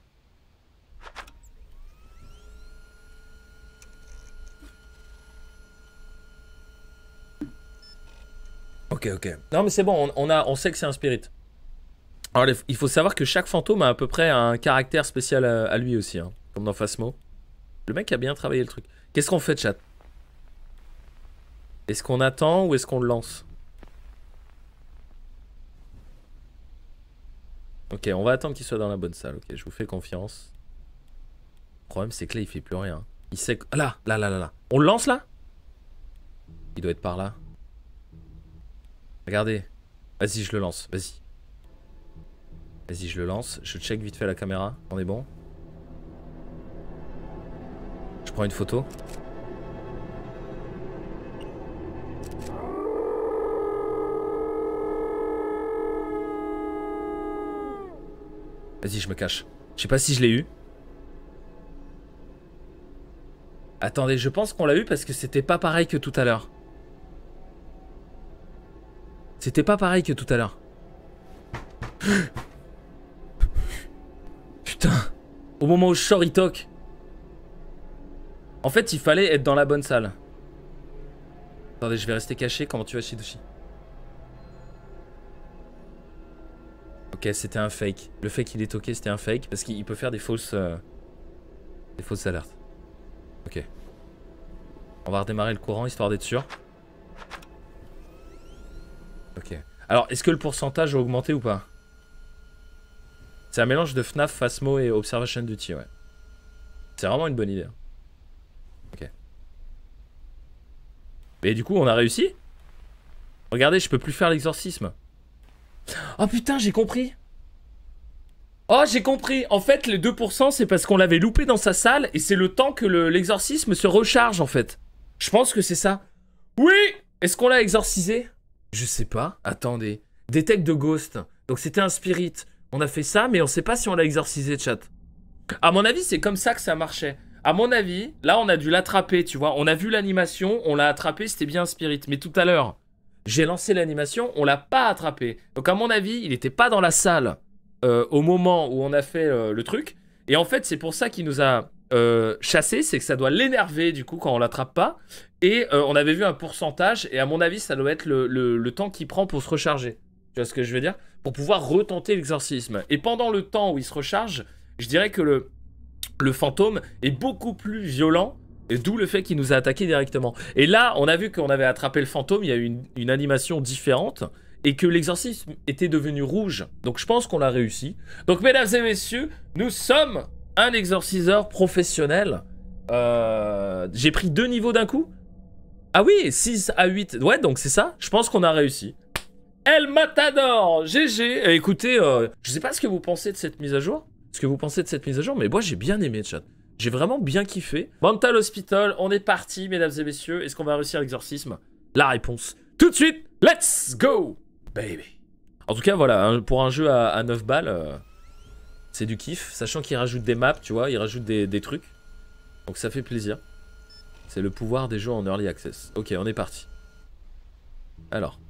Ok, ok. Non, mais c'est bon, on, on, a, on sait que c'est un spirit. Alors, il faut savoir que chaque fantôme a à peu près un caractère spécial à, à lui aussi, hein, comme dans Phasmo. Le mec a bien travaillé le truc. Qu'est-ce qu'on fait, chat? Est-ce qu'on attend ou est-ce qu'on le lance? Ok, on va attendre qu'il soit dans la bonne salle. Ok, je vous fais confiance. Le problème, c'est que là, il fait plus rien. Il sait que... Là, là, là, là, là. On le lance, là? Il doit être par là. Regardez. Vas-y, je le lance. Vas-y. Vas-y, je le lance. Je check vite fait la caméra. On est bon? Je prends une photo. Vas-y, je me cache. Je sais pas si je l'ai eu. Attendez, je pense qu'on l'a eu parce que c'était pas pareil que tout à l'heure. C'était pas pareil que tout à l'heure. Putain. Au moment où je sors, il toque. En fait, il fallait être dans la bonne salle. Attendez, je vais rester caché. Comment tu vas, Shidoshi? Ok, c'était un fake. Le fait qu'il est toqué, c'était un fake. Parce qu'il peut faire des fausses... Euh, des fausses alertes. Ok. On va redémarrer le courant, histoire d'être sûr. Ok. Alors, est-ce que le pourcentage a augmenté ou pas? C'est un mélange de F NAF, Phasmo et Observation Duty, ouais. C'est vraiment une bonne idée. Ok. Mais du coup, on a réussi? Regardez, je peux plus faire l'exorcisme. Oh putain, j'ai compris. Oh, j'ai compris. En fait, les deux pour cent, c'est parce qu'on l'avait loupé dans sa salle et c'est le temps que l'exorcisme se recharge, en fait. Je pense que c'est ça. Oui! Est-ce qu'on l'a exorcisé? Je sais pas. Attendez. Détecte de ghost. Donc c'était un spirit. On a fait ça, mais on sait pas si on l'a exorcisé, chat. À mon avis, c'est comme ça que ça marchait. À mon avis, là, on a dû l'attraper, tu vois. On a vu l'animation, on l'a attrapé, c'était bien un spirit. Mais tout à l'heure, j'ai lancé l'animation, on l'a pas attrapé. Donc à mon avis, il était pas dans la salle euh, au moment où on a fait euh, le truc. Et en fait, c'est pour ça qu'il nous a euh, chassé, c'est que ça doit l'énerver, du coup, quand on l'attrape pas. Et euh, on avait vu un pourcentage, et à mon avis, ça doit être le, le, le temps qu'il prend pour se recharger. Tu vois ce que je veux dire? Pour pouvoir retenter l'exorcisme. Et pendant le temps où il se recharge, je dirais que le, le fantôme est beaucoup plus violent, et d'où le fait qu'il nous a attaqué directement. Et là, on a vu qu'on avait attrapé le fantôme, il y a eu une, une animation différente, et que l'exorcisme était devenu rouge. Donc je pense qu'on l'a réussi. Donc mesdames et messieurs, nous sommes un exorciseur professionnel. Euh, J'ai pris deux niveaux d'un coup. Ah oui, six à huit. Ouais, donc c'est ça. Je pense qu'on a réussi. El Matador, G G. Écoutez, euh, je sais pas ce que vous pensez de cette mise à jour. Ce que vous pensez de cette mise à jour, mais moi j'ai bien aimé, chat. J'ai vraiment bien kiffé. Mental Hospital, on est parti, mesdames et messieurs. Est-ce qu'on va réussir l'exorcisme? La réponse, tout de suite. Let's go, baby. En tout cas, voilà, hein, pour un jeu à, à neuf balles, euh, c'est du kiff. Sachant qu'il rajoute des maps, tu vois, il rajoute des, des trucs. Donc ça fait plaisir. C'est le pouvoir des jeux en early access. Ok, on est parti. Alors.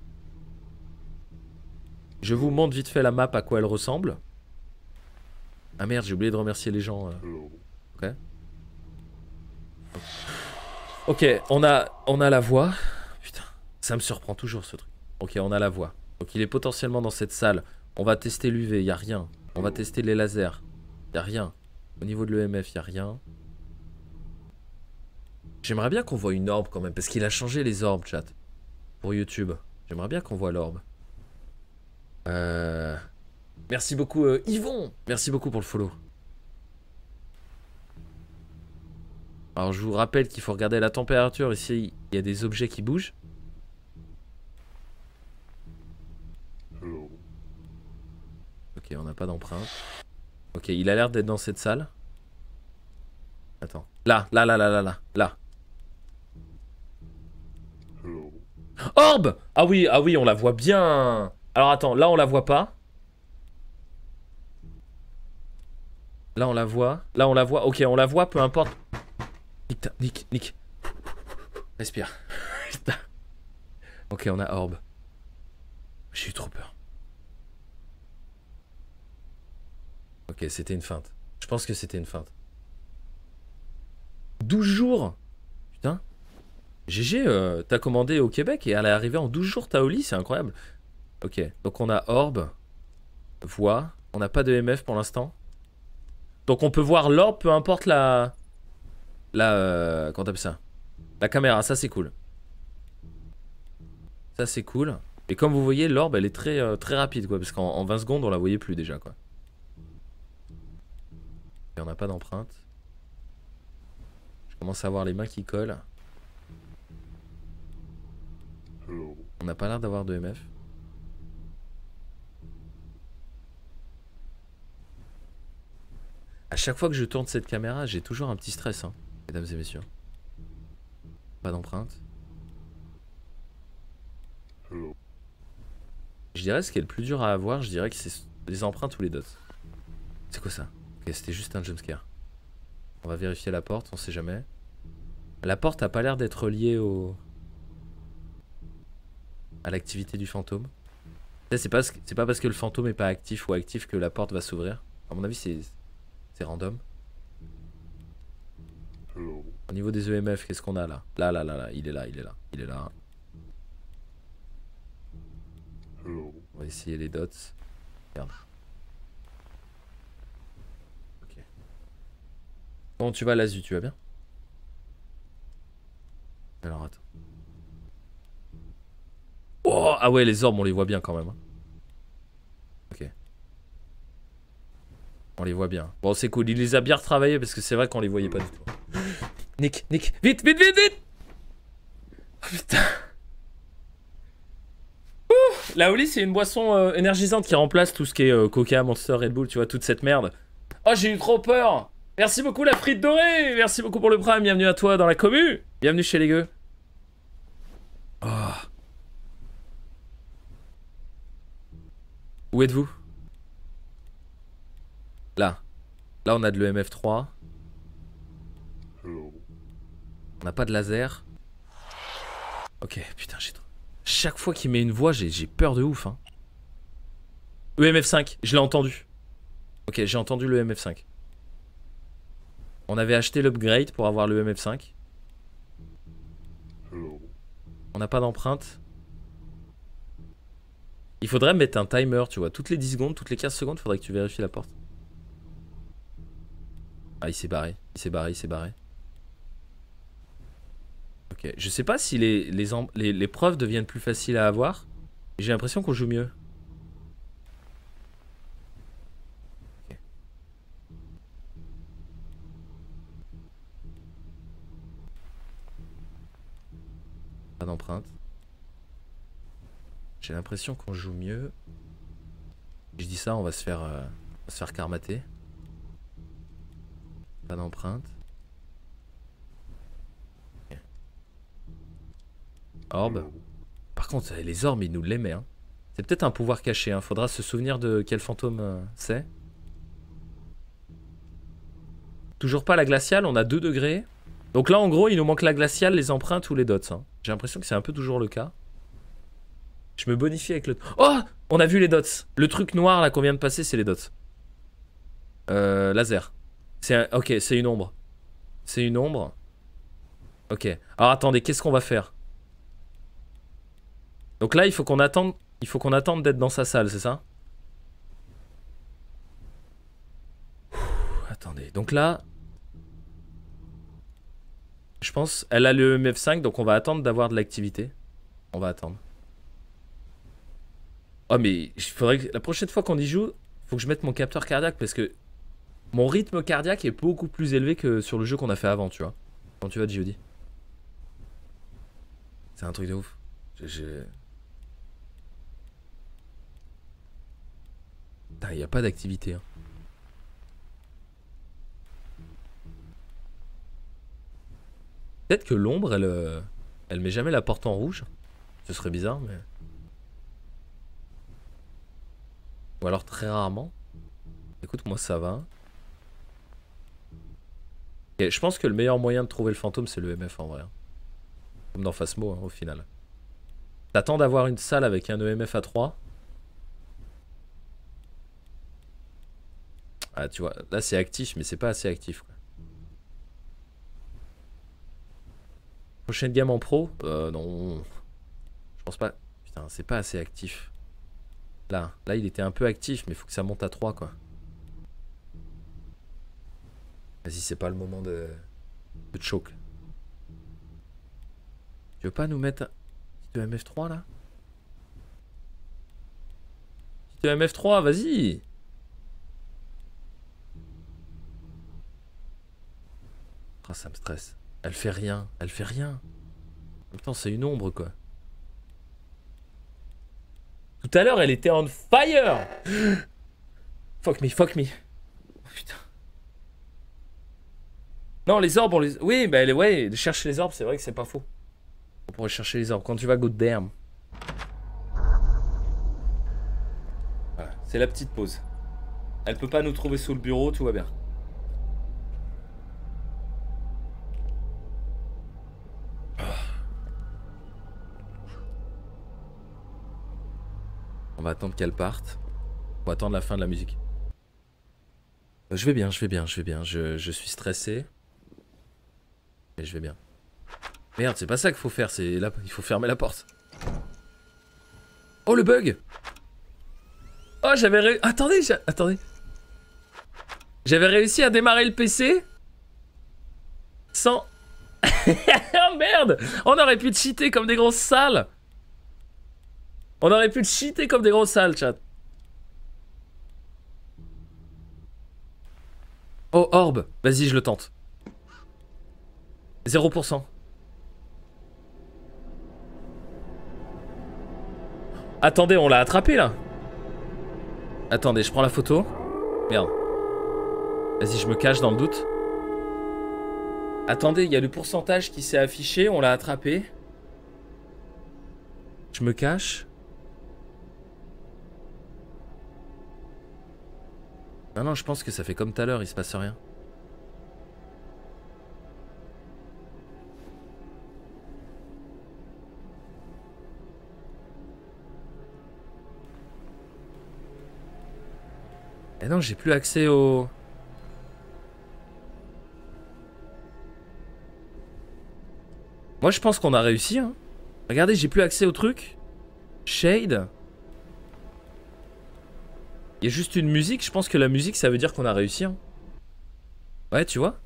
Je vous montre vite fait la map, à quoi elle ressemble. Ah merde, j'ai oublié de remercier les gens. Ok. Ok, on a, on a la voix. Putain, ça me surprend toujours ce truc. Ok, on a la voix. Donc il est potentiellement dans cette salle. On va tester l'U V, y a rien. On va tester les lasers. Y a rien. Au niveau de l'E M F, y a rien. J'aimerais bien qu'on voit une orbe quand même, parce qu'il a changé les orbes, chat. Pour YouTube. J'aimerais bien qu'on voit l'orbe. Euh... Merci beaucoup, euh, Yvon. Merci beaucoup pour le follow. Alors, je vous rappelle qu'il faut regarder la température. Ici, il y a des objets qui bougent. Ok, on n'a pas d'empreinte. Ok, il a l'air d'être dans cette salle. Attends. Là, là, là, là, là, là, là. Orbe! Ah oui, ah oui, on la voit bien. Alors attends, là on la voit pas. Là on la voit. Là on la voit. Ok, on la voit, peu importe. Nick, Nick, Nick. Respire. Ok, on a Orbe. J'ai eu trop peur. Ok, c'était une feinte. Je pense que c'était une feinte. douze jours. Putain. G G, euh, t'as commandé au Québec et elle est arrivée en douze jours, t'as au lit, c'est incroyable. Ok, donc on a Orbe, voix, on n'a pas de M F pour l'instant. Donc on peut voir l'orbe, peu importe la... La... Euh, comment t'appelles ça? La caméra, ça c'est cool. Ça c'est cool. Et comme vous voyez, l'orbe elle est très, euh, très rapide quoi, parce qu'en vingt secondes on la voyait plus déjà quoi. Et on n'a pas d'empreinte. Je commence à voir les mains qui collent. On n'a pas l'air d'avoir de M F. À chaque fois que je tourne cette caméra, j'ai toujours un petit stress, hein, mesdames et messieurs. Pas d'empreinte. Je dirais ce qui est le plus dur à avoir, je dirais que c'est les empreintes ou les dots. C'est quoi ça? Ok, c'était juste un jumpscare. On va vérifier la porte, on sait jamais. La porte a pas l'air d'être liée au... à l'activité du fantôme. C'est pas, c'est pas parce que le fantôme est pas actif ou actif que la porte va s'ouvrir. À mon avis, c'est c'est random. Au niveau des E M F, qu'est-ce qu'on a là? Là, là, là, là, il est là, il est là, il est là. On va essayer les dots. Regarde. Ok. Comment tu vas, Lazu? Tu vas bien? Alors attends. Oh, ah ouais, les orbes, on les voit bien quand même. Hein. Ok. On les voit bien. Bon, c'est cool. Il les a bien retravaillés parce que c'est vrai qu'on les voyait pas du tout. Nick, Nick, vite, vite, vite, vite! Oh, putain. Ouh, la Oli, c'est une boisson euh, énergisante qui remplace tout ce qui est euh, Coca, Monster, Red Bull, tu vois, toute cette merde. Oh, j'ai eu trop peur! Merci beaucoup, la frite dorée! Merci beaucoup pour le prime. Bienvenue à toi dans la commu! Bienvenue chez les gueux. Oh. Où êtes-vous? Là. Là, on a de l'E M F trois. On n'a pas de laser. Ok, putain, j'ai trop... Chaque fois qu'il met une voix, j'ai peur de ouf. Hein. E M F cinq, je l'ai entendu. Ok, j'ai entendu le E M F cinq. On avait acheté l'upgrade pour avoir le E M F cinq. On n'a pas d'empreinte. Il faudrait mettre un timer, tu vois. Toutes les dix secondes, toutes les quinze secondes, il faudrait que tu vérifies la porte. Ah, il s'est barré. Il s'est barré, il s'est barré. Ok, je sais pas si les, les, les, les preuves deviennent plus faciles à avoir. J'ai l'impression qu'on joue mieux. Okay. Pas d'empreinte. J'ai l'impression qu'on joue mieux. Si je dis ça, on va se faire, euh, on va se faire karmater. Pas d'empreinte. Okay. Orbe. Par contre, les orbes, ils nous l'aimaient. Hein. C'est peut-être un pouvoir caché. Hein. Faudra se souvenir de quel fantôme euh, c'est. Toujours pas la glaciale, on a deux degrés. Donc là, en gros, il nous manque la glaciale, les empreintes ou les dots. Hein. J'ai l'impression que c'est un peu toujours le cas. Je me bonifie avec le... Oh! On a vu les dots. Le truc noir là qu'on vient de passer, c'est les dots. Euh, laser. C'est ok, c'est une ombre. C'est une ombre. Ok. Alors attendez, qu'est-ce qu'on va faire? Donc là, il faut qu'on attende. Il faut qu'on attende d'être dans sa salle, c'est ça? Ouh, attendez. Donc là, je pense, elle a le E M F cinq, donc on va attendre d'avoir de l'activité. On va attendre. Oh mais il faudrait que la prochaine fois qu'on y joue, faut que je mette mon capteur cardiaque parce que mon rythme cardiaque est beaucoup plus élevé que sur le jeu qu'on a fait avant, tu vois. Quand tu vas, G O D. C'est un truc de ouf. Je... Putain, il n'y a pas d'activité. Hein. Peut-être que l'ombre, elle, euh, elle met jamais la porte en rouge. Ce serait bizarre, mais... Ou alors très rarement. Écoute, moi ça va. Okay, je pense que le meilleur moyen de trouver le fantôme, c'est le M F en vrai. Comme dans Phasmo, hein, au final. T'attends d'avoir une salle avec un E M F à trois. Ah, tu vois, là c'est actif, mais c'est pas assez actif. Quoi. Prochaine gamme en pro euh, non. Je pense pas. Putain, c'est pas assez actif. Là, là il était un peu actif, mais il faut que ça monte à trois quoi. Vas-y, c'est pas le moment de... de choke. Tu veux pas nous mettre un petit E M F trois là? Petit E M F trois, vas-y. Oh, ça me stresse. Elle fait rien, elle fait rien. En même temps, c'est une ombre quoi. Tout à l'heure, elle était on fire. Fuck me, fuck me. Oh, putain. Non, les orbes, on les... Oui, bah, les... ouais, de chercher les orbes, c'est vrai que c'est pas faux. On pourrait chercher les orbes. Quand tu vas go damn. Voilà, c'est la petite pause. Elle peut pas nous trouver sous le bureau, tout va bien. On va attendre qu'elle parte. On va attendre la fin de la musique. Je vais bien, je vais bien, je vais bien. Je, je suis stressé. Mais je vais bien. Merde, c'est pas ça qu'il faut faire, c'est là, il faut fermer la porte. Oh, le bug! Oh, j'avais réussi... Attendez, attendez. J'avais réussi à démarrer le P C sans... Oh merde! On aurait pu cheater comme des grosses salles. On aurait pu cheater comme des grosses salles, chat. Oh, orbe. Vas-y, je le tente. zéro pour cent. Attendez, on l'a attrapé, là. Attendez, je prends la photo. Merde. Vas-y, je me cache dans le doute. Attendez, il y a le pourcentage qui s'est affiché. On l'a attrapé. Je me cache. Non, non, je pense que ça fait comme tout à l'heure, il se passe rien. Eh non, j'ai plus accès au... Moi, je pense qu'on a réussi, hein. Regardez, j'ai plus accès au truc. Shade. Il y a juste une musique, je pense que la musique, ça veut dire qu'on a réussi, hein. Ouais, tu vois.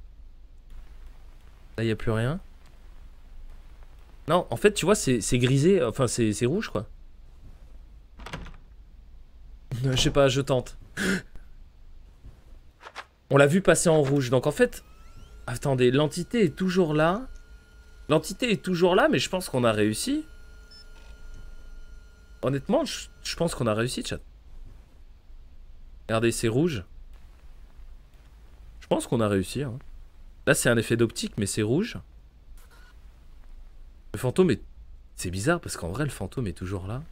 Là, il n'y a plus rien. Non, en fait, tu vois, c'est grisé, enfin, c'est rouge, quoi. Je sais pas, je tente. On l'a vu passer en rouge, donc en fait... Attendez, l'entité est toujours là. L'entité est toujours là, mais je pense qu'on a réussi. Honnêtement, je, je pense qu'on a réussi, chat. Regardez, c'est rouge. Je pense qu'on a réussi, hein. Là, c'est un effet d'optique, mais c'est rouge. Le fantôme est... C'est bizarre, parce qu'en vrai, le fantôme est toujours là.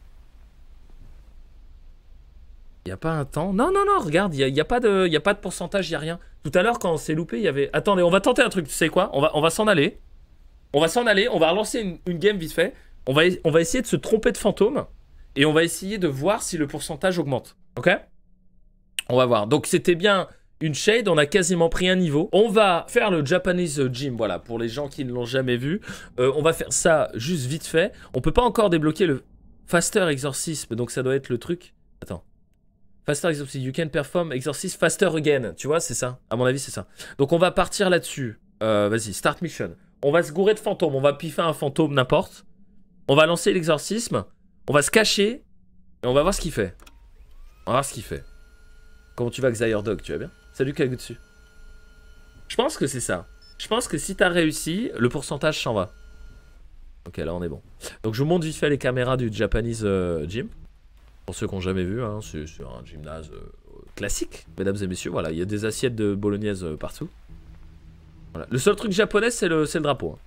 Il n'y a pas un temps. Non, non, non, regarde, il n'y a, y a, pas de, y a pas de pourcentage, il n'y a rien. Tout à l'heure, quand on s'est loupé, il y avait... Attendez, on va tenter un truc, tu sais quoi? On va, on va s'en aller. On va s'en aller, on va relancer une, une game vite fait. On va, on va essayer de se tromper de fantôme. Et on va essayer de voir si le pourcentage augmente. Ok? On va voir. Donc c'était bien une shade, on a quasiment pris un niveau. On va faire le Japanese Gym, voilà, pour les gens qui ne l'ont jamais vu. Euh, on va faire ça juste vite fait. On peut pas encore débloquer le Faster Exorcism, donc ça doit être le truc. Attends. Faster Exorcism, you can perform Exorcism faster again. Tu vois, c'est ça. À mon avis, c'est ça. Donc on va partir là-dessus. Euh, Vas-y, start mission. On va se gourer de fantômes. On va piffer un fantôme n'importe. On va lancer l'exorcisme. On va se cacher. Et on va voir ce qu'il fait. On va voir ce qu'il fait. Comment tu vas, Xayr Dog? Tu vas bien? Salut Kagutsu. Je pense que c'est ça. Je pense que si t'as réussi, le pourcentage s'en va. Ok, là on est bon. Donc je vous montre vite fait les caméras du Japanese euh, Gym. Pour ceux qui n'ont jamais vu, hein, c'est un gymnase euh, classique, mesdames et messieurs. Voilà, il y a des assiettes de bolognaise euh, partout. Voilà. Le seul truc japonais, c'est le, le drapeau. Hein.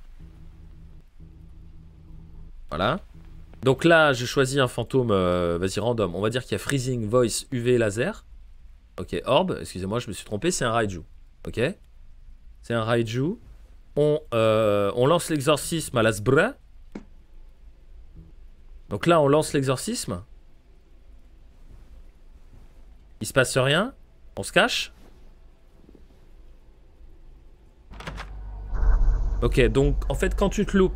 Voilà. Donc là, j'ai choisi un fantôme, euh, vas-y, random. On va dire qu'il y a Freezing, Voice, U V, Laser. Ok, Orb, excusez-moi, je me suis trompé, c'est un Raiju. Ok. C'est un Raiju. On, euh, on lance l'exorcisme à la Sbra. Donc là, on lance l'exorcisme. Il se passe rien. On se cache. Ok, donc en fait, quand tu te loupes...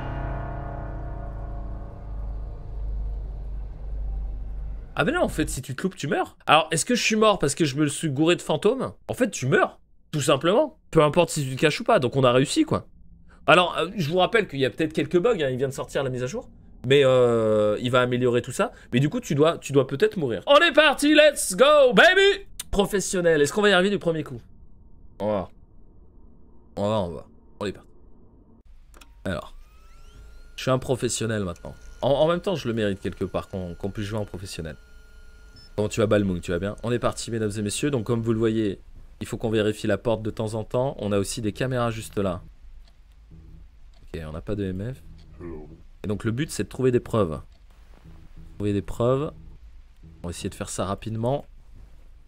Ah mais non, en fait, si tu te loupes, tu meurs. Alors, est-ce que je suis mort parce que je me suis gouré de fantômes? En fait, tu meurs, tout simplement. Peu importe si tu te caches ou pas, donc on a réussi, quoi. Alors, euh, je vous rappelle qu'il y a peut-être quelques bugs, hein, il vient de sortir la mise à jour. Mais euh, il va améliorer tout ça. Mais du coup, tu dois, tu dois peut-être mourir. On est parti, let's go, baby! Professionnel, est-ce qu'on va y arriver du premier coup? On va voir. On va voir, on va voir. On est parti. Alors, je suis un professionnel maintenant. En, en même temps, je le mérite quelque part qu'on qu'on puisse jouer en professionnel. Comment tu vas, Balmoung? Tu vas bien? On est parti, mesdames et messieurs. Donc, comme vous le voyez, il faut qu'on vérifie la porte de temps en temps. On a aussi des caméras juste là. Ok, on n'a pas de M F. Et donc, le but, c'est de trouver des preuves. Trouver des preuves. On va essayer de faire ça rapidement.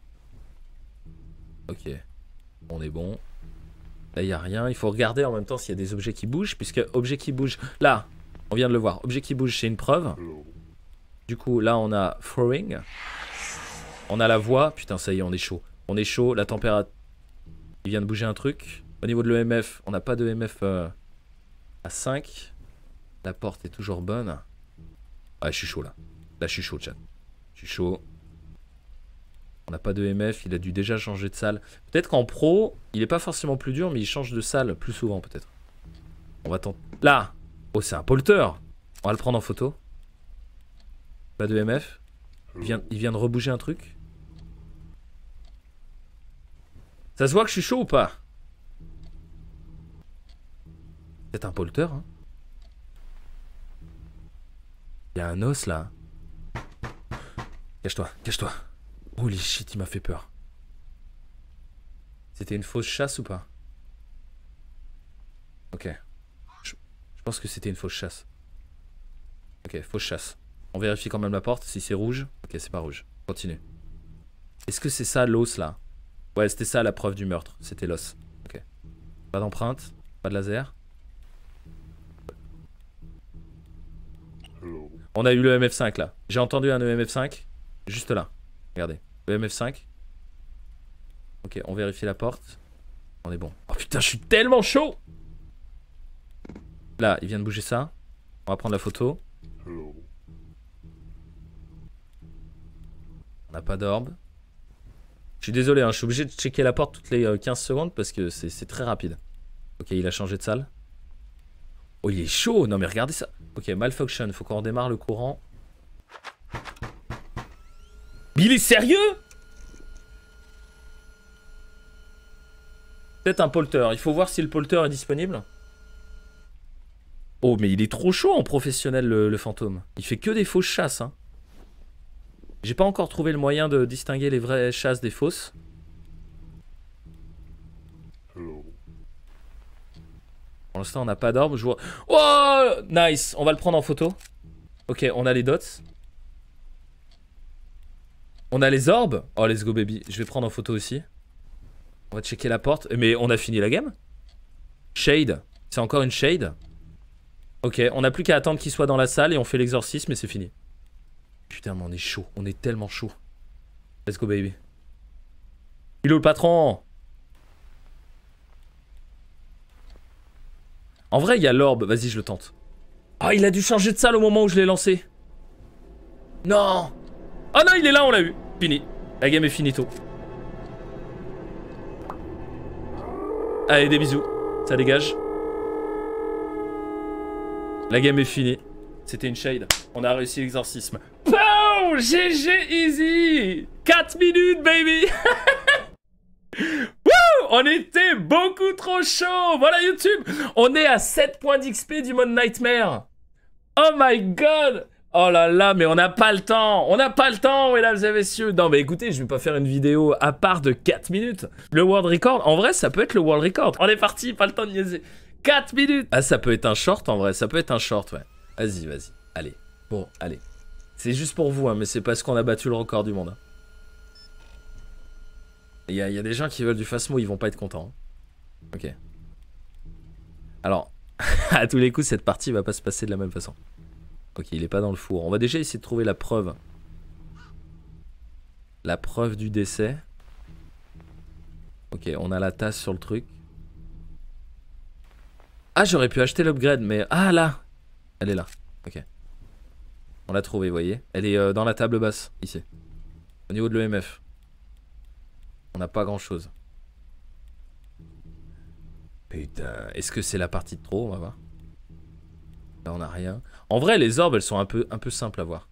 Ok. On est bon. Là, il n'y a rien. Il faut regarder en même temps s'il y a des objets qui bougent. Puisque objet qui bouge... Là, on vient de le voir. Objet qui bouge, c'est une preuve. Du coup, là, on a throwing. On a la voix. Putain, ça y est, on est chaud. On est chaud. La température... Il vient de bouger un truc. Au niveau de l'E M F, on n'a pas de E M F euh, à cinq. La porte est toujours bonne. Ah, je suis chaud là. Là, je suis chaud, chat. Je suis chaud. On n'a pas de E M F. Il a dû déjà changer de salle. Peut-être qu'en pro, il n'est pas forcément plus dur, mais il change de salle plus souvent, peut-être. On va tenter. Là! Oh, c'est un polter! On va le prendre en photo. Pas de E M F. Il vient, il vient de rebouger un truc. Ça se voit que je suis chaud ou pas? C'est un polter, hein. Il y a un os là. Cache-toi, cache-toi. Holy shit, il m'a fait peur. C'était une fausse chasse ou pas? Ok. Je, je pense que c'était une fausse chasse. Ok, fausse chasse. On vérifie quand même la porte. Si c'est rouge. Ok, c'est pas rouge. Continue. Est-ce que c'est ça l'os là? Ouais, c'était ça la preuve du meurtre. C'était l'os. Ok. Pas d'empreinte. Pas de laser. On a eu le E M F cinq là. J'ai entendu un E M F cinq. Juste là. Regardez. E M F cinq. Ok, on vérifie la porte. On est bon. Oh putain, je suis tellement chaud. Là, il vient de bouger ça. On va prendre la photo. On n'a pas d'orbe. Je suis désolé, hein, je suis obligé de checker la porte toutes les euh, quinze secondes parce que c'est très rapide. Ok, il a changé de salle. Oh, il est chaud. Non, mais regardez ça. Ok, malfunction. Faut qu'on redémarre le courant. Mais il est sérieux? Peut-être un polter. Il faut voir si le polter est disponible. Oh, mais il est trop chaud en professionnel, le, le fantôme. Il fait que des fausses chasses, hein. J'ai pas encore trouvé le moyen de distinguer les vraies chasses des fausses. Pour l'instant, on n'a pas d'orbe. Je vois... Oh, nice. On va le prendre en photo. Ok, on a les dots. On a les orbes. Oh, let's go, baby. Je vais prendre en photo aussi. On va checker la porte. Mais on a fini la game. Shade. C'est encore une shade. Ok, on n'a plus qu'à attendre qu'il soit dans la salle et on fait l'exorcisme et c'est fini. Putain, mais on est chaud. On est tellement chaud. Let's go, baby. Il est où le patron? En vrai, il y a l'orbe. Vas-y, je le tente. Ah, oh, il a dû changer de salle au moment où je l'ai lancé. Non. Oh non, il est là, on l'a eu. Fini. La game est finito. Allez, des bisous. Ça dégage. La game est finie. C'était une shade. On a réussi l'exorcisme. Pow! G G easy! quatre minutes, baby! Wouh! On était beaucoup trop chaud! Voilà YouTube! On est à sept points d'X P du mode Nightmare. Oh my god! Oh là là, mais on n'a pas le temps! On n'a pas le temps, mesdames et messieurs! Non, mais écoutez, je vais pas faire une vidéo à part de quatre minutes. Le world record, en vrai, ça peut être le world record. On est parti, pas le temps de niaiser. quatre minutes! Ah, ça peut être un short en vrai, ça peut être un short, ouais. Vas-y, vas-y. Allez. Bon, allez. C'est juste pour vous, hein, mais c'est parce qu'on a battu le record du monde. Il y, y a des gens qui veulent du Phasmo, ils vont pas être contents. Hein. Ok. Alors, à tous les coups, cette partie va pas se passer de la même façon. Ok, il est pas dans le four. On va déjà essayer de trouver la preuve. La preuve du décès. Ok, on a la tasse sur le truc. Ah, j'aurais pu acheter l'upgrade, mais... Ah, là! Elle est là. Ok. On l'a trouvée, vous voyez. Elle est euh, dans la table basse, ici. Au niveau de l'E M F. On n'a pas grand-chose. Putain. Est-ce que c'est la partie de trop? On va voir. Là, on n'a rien. En vrai, les orbes, elles sont un peu, un peu simples à voir.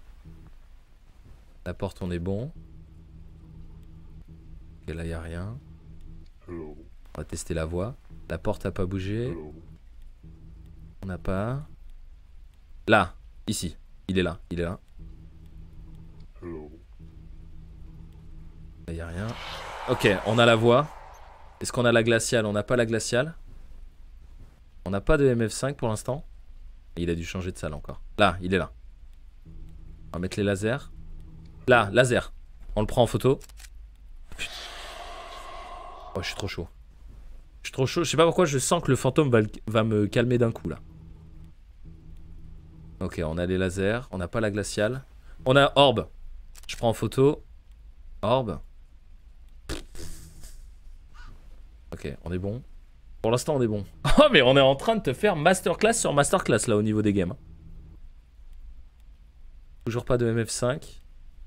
La porte, on est bon. Ok, là, il n'y a rien. On va tester la voie. La porte n'a pas bougé. On n'a pas... Là, ici. Il est là, il est là. Là, il n'y a rien. Ok, on a la voie. Est-ce qu'on a la glaciale? On n'a pas la glaciale. On n'a pas de M F cinq pour l'instant. Et il a dû changer de salle encore. Là, il est là. On va mettre les lasers. Là, laser. On le prend en photo. Putain. Oh, je suis trop chaud. Je suis trop chaud. Je sais pas pourquoi je sens que le fantôme va, va me calmer d'un coup, là. Ok, on a les lasers. On n'a pas la glaciale. On a orbe. Je prends en photo. Orbe. Ok, on est bon. Pour l'instant, on est bon. Oh, mais on est en train de te faire masterclass sur masterclass, là, au niveau des games. Toujours pas de M F cinq.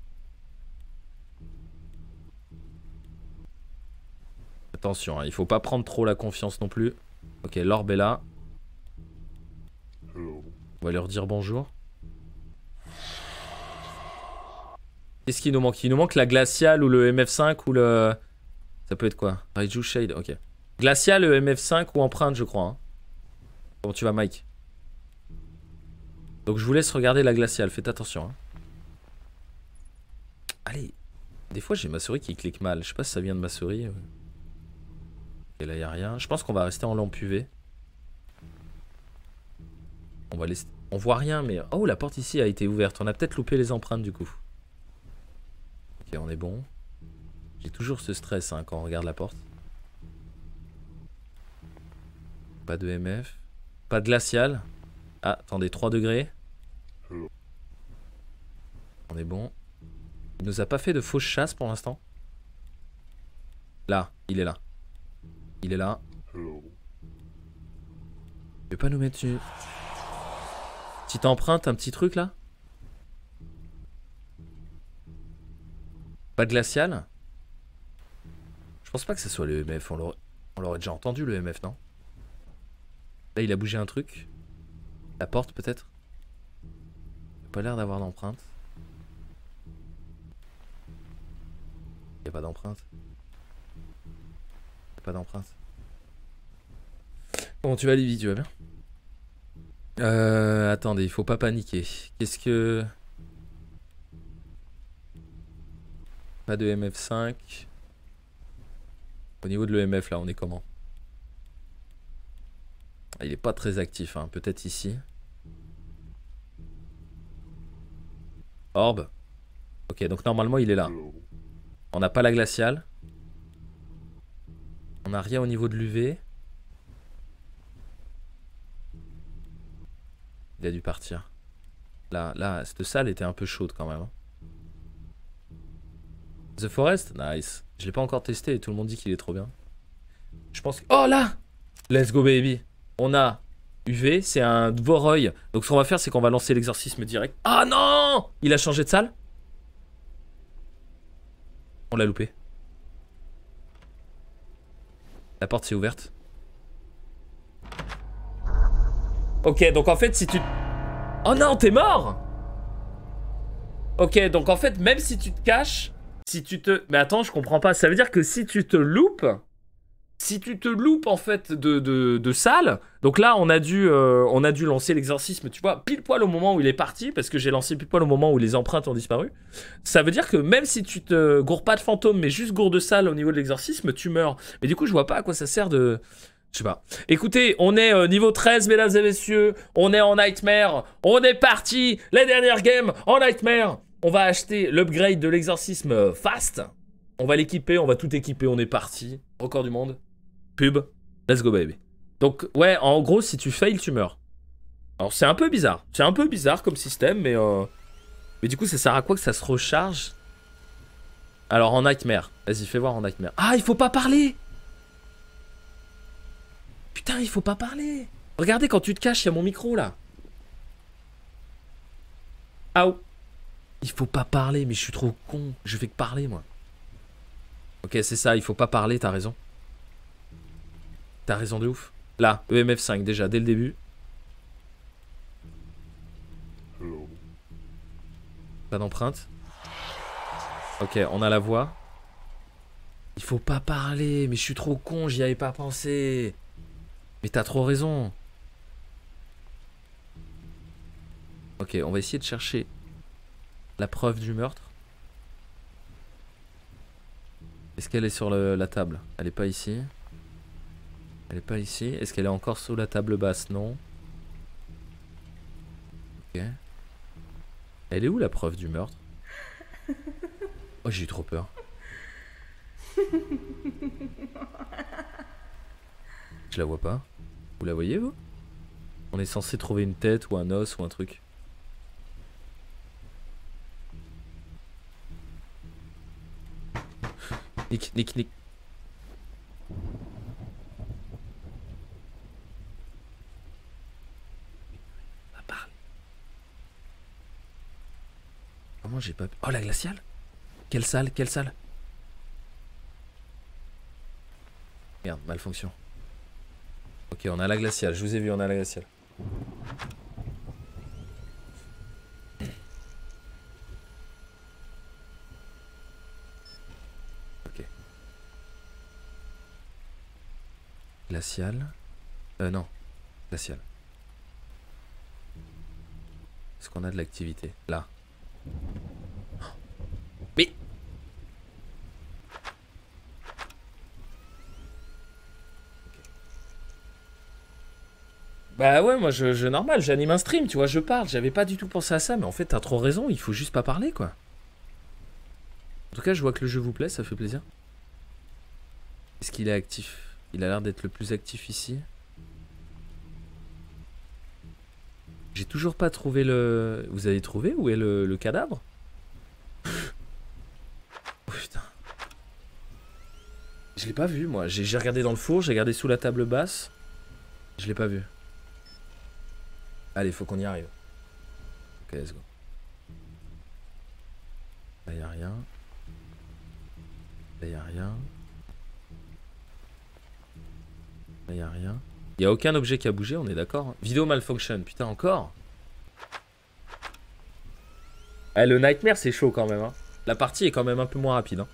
Attention, hein, il faut pas prendre trop la confiance non plus. Ok, l'orbe est là. On va leur dire bonjour. Qu'est-ce qui nous manque? Il nous manque la glaciale ou le M F cinq ou le... Ça peut être quoi? Raiju Shade, ok. Glacial, le M F cinq ou empreinte, je crois. Hein. Comment tu vas, Mike? Donc je vous laisse regarder la glaciale, faites attention. Hein. Allez. Des fois, j'ai ma souris qui clique mal. Je sais pas si ça vient de ma souris. Et là, il n'y a rien. Je pense qu'on va rester en lampe U V. On va laisser... On voit rien, mais... Oh, la porte ici a été ouverte. On a peut-être loupé les empreintes, du coup. Ok, on est bon. J'ai toujours ce stress hein, quand on regarde la porte. Pas de M F. Pas de glacial. Ah, attendez, trois degrés. On est bon. Il nous a pas fait de fausse chasse pour l'instant. Là, il est là. Il est là. Il veut pas nous mettre dessus. Petite empreinte, un petit truc là. Pas de glacial. Je pense pas que ce soit le M F. On l'aurait déjà entendu le M F, non? Là, il a bougé un truc. La porte, peut-être. Il n'a pas l'air d'avoir d'empreinte. Il n'y a pas d'empreinte. Il n'y a pas d'empreinte. Comment tu vas, Livy? Tu vas bien? Euh... Attendez, il faut pas paniquer. Qu'est-ce que... Pas de M F cinq. Au niveau de l'E M F, là, on est comment? Il est pas très actif, hein. Peut-être ici. Orbe. Ok, donc normalement, il est là. On n'a pas la glaciale. On n'a rien au niveau de l'U V. Il a dû partir. Là, là, cette salle était un peu chaude quand même. Hein. The Forest? Nice. Je l'ai pas encore testé et tout le monde dit qu'il est trop bien. Je pense que... Oh là! Let's go baby. On a U V, c'est un Dvoroi. Donc ce qu'on va faire, c'est qu'on va lancer l'exorcisme direct. Ah non! Il a changé de salle? On l'a loupé. La porte s'est ouverte. Ok, donc en fait, si tu... Oh non, t'es mort! Ok, donc en fait, même si tu te caches, si tu te... Mais attends, je comprends pas. Ça veut dire que si tu te loupes... Si tu te loupes en fait de, de, de salle, donc là on a dû, euh, on a dû lancer l'exorcisme, tu vois, pile poil au moment où il est parti, parce que j'ai lancé pile poil au moment où les empreintes ont disparu. Ça veut dire que même si tu te gourres pas de fantôme, mais juste gourre de salle au niveau de l'exorcisme, tu meurs. Mais du coup je vois pas à quoi ça sert de... Je sais pas. Écoutez, on est euh, niveau treize, mesdames et messieurs, on est en Nightmare, on est parti, la dernière game en Nightmare. On va acheter l'upgrade de l'exorcisme fast, on va l'équiper, on va tout équiper, on est parti, record du monde. Pub, let's go baby. Donc ouais, en gros, si tu fails, tu meurs. Alors c'est un peu bizarre. C'est un peu bizarre comme système, mais... Euh... Mais du coup, ça sert à quoi que ça se recharge? Alors en Nightmare. Vas-y, fais voir en Nightmare. Ah, il faut pas parler! Putain, il faut pas parler! Regardez, quand tu te caches, il y a mon micro, là. Aouh! Il faut pas parler, mais je suis trop con. Je fais que parler, moi. Ok, c'est ça, il faut pas parler, t'as raison. T'as raison de ouf. Là, E M F cinq déjà, dès le début. Pas d'empreinte. Ok, on a la voix. Il faut pas parler, mais je suis trop con, j'y avais pas pensé. Mais t'as trop raison. Ok, on va essayer de chercher la preuve du meurtre. Est-ce qu'elle est sur le, la table? Elle est pas ici. Elle est pas ici. Est-ce qu'elle est encore sous la table basse? Non. Ok. Elle est où la preuve du meurtre? Oh, j'ai eu trop peur. Je la vois pas. Vous la voyez, vous? On est censé trouver une tête ou un os ou un truc. Nick, Nick, Nick. Va parler. Comment j'ai pas... Oh, la glaciale? Quelle salle? Quelle salle? Merde, malfonction. Ok, on a la glaciale. Je vous ai vu, on a la glaciale. Ok. Glaciale. Euh, non. Glaciale. Est-ce qu'on a de l'activité? Là. Mais... Bah ouais, moi je, je normal, j'anime un stream, tu vois, je parle, j'avais pas du tout pensé à ça, mais en fait t'as trop raison, il faut juste pas parler quoi. En tout cas, je vois que le jeu vous plaît, ça fait plaisir. Est-ce qu'il est actif? Il a l'air d'être le plus actif ici. J'ai toujours pas trouvé le... Vous avez trouvé où est le, le cadavre? Oh putain. Je l'ai pas vu moi, j'ai regardé dans le four, j'ai regardé sous la table basse. Je l'ai pas vu. Allez, faut qu'on y arrive. Ok, let's go. Là, y'a rien. Là, y'a rien. Là, y'a rien. Y'a aucun objet qui a bougé, on est d'accord. Vidéo malfunction, putain, encore. Eh, le nightmare, c'est chaud quand même. Hein. La partie est quand même un peu moins rapide. Hein.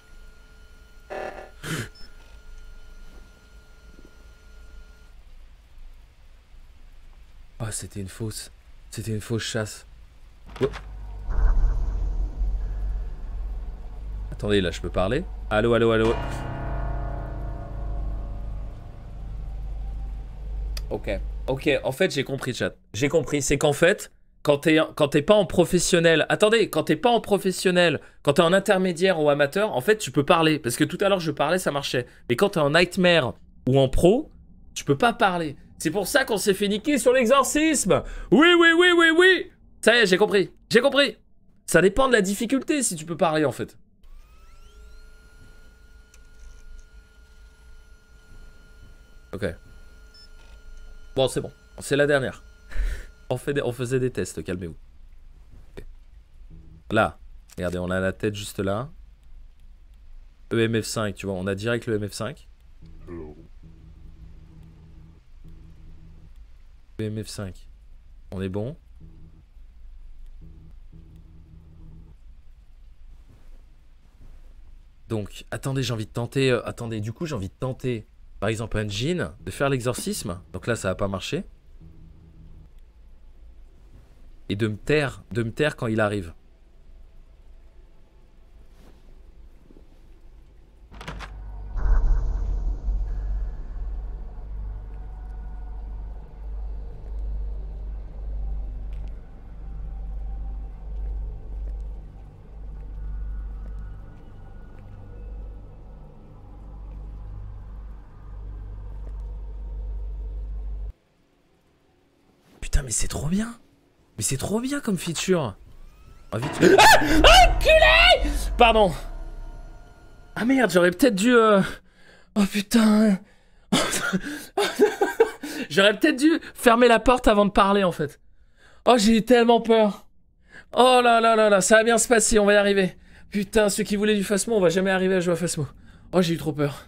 Oh, c'était une fausse. C'était une fausse chasse. Oh. Attendez, là, je peux parler? Allô, allô, allô. Ok. Ok, en fait, j'ai compris, chat. J'ai compris. C'est qu'en fait, quand t'es quand t'es pas en professionnel... Attendez, quand t'es pas en professionnel, quand t'es en intermédiaire ou amateur, en fait, tu peux parler. Parce que tout à l'heure, je parlais, ça marchait. Mais quand t'es en nightmare ou en pro, tu peux pas parler. C'est pour ça qu'on s'est fait niquer sur l'exorcisme. Oui, oui, oui, oui, oui. Ça y est, j'ai compris. J'ai compris. Ça dépend de la difficulté si tu peux parler, en fait. Ok. Bon, c'est bon. C'est la dernière. On, fait des... on faisait des tests, calmez-vous. Okay. Là. Regardez, on a la tête juste là. E M F cinq, tu vois, on a direct le E M F cinq. E M F cinq. On est bon. Donc, attendez, j'ai envie de tenter... Euh, attendez, du coup, j'ai envie de tenter, par exemple, un djinn, de faire l'exorcisme. Donc là, ça va pas marcher. Et de me taire, de me taire quand il arrive. Putain, mais c'est trop bien. Mais c'est trop bien comme feature. Ah, vite. Ah, enculé! Pardon. Ah merde, j'aurais peut-être dû... Euh... Oh putain. J'aurais peut-être dû fermer la porte avant de parler en fait. Oh, j'ai eu tellement peur. Oh là là là là, ça va bien se passer, on va y arriver. Putain, ceux qui voulaient du Phasmo, on va jamais arriver à jouer à Phasmo. Oh, j'ai eu trop peur.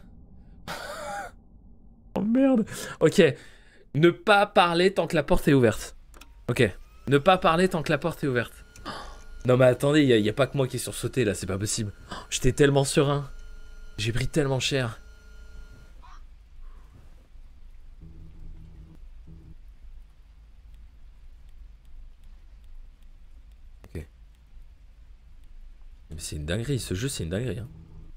Oh merde. Ok. Ne pas parler tant que la porte est ouverte. Ok. Ne pas parler tant que la porte est ouverte. Non mais attendez, il n'y a, a pas que moi qui est sursauté là, c'est pas possible. J'étais tellement serein. J'ai pris tellement cher. Ok. Mais c'est une dinguerie, ce jeu c'est une dinguerie. Hein.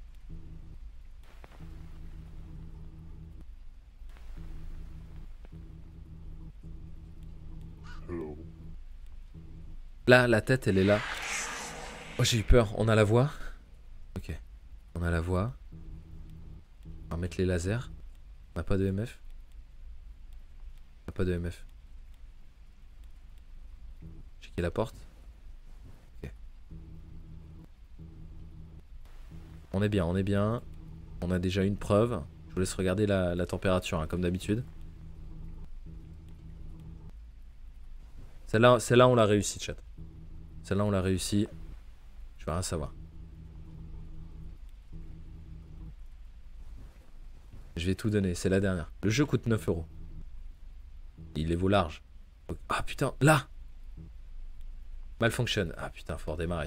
Là, la tête, elle est là. Oh, j'ai eu peur. On a la voix. Ok. On a la voix. On va mettre les lasers. On n'a pas de M F. On n'a pas de M F. Checker la porte. Ok. On est bien, on est bien. On a déjà une preuve. Je vous laisse regarder la, la température, hein, comme d'habitude. Celle-là, celle-là, on l'a réussi, chat. Celle-là, on l'a réussi. Je vais rien savoir. Je vais tout donner, c'est la dernière. Le jeu coûte neuf euros. Il les vaut large. Ah putain, là! Malfunction. Ah putain, faut redémarrer.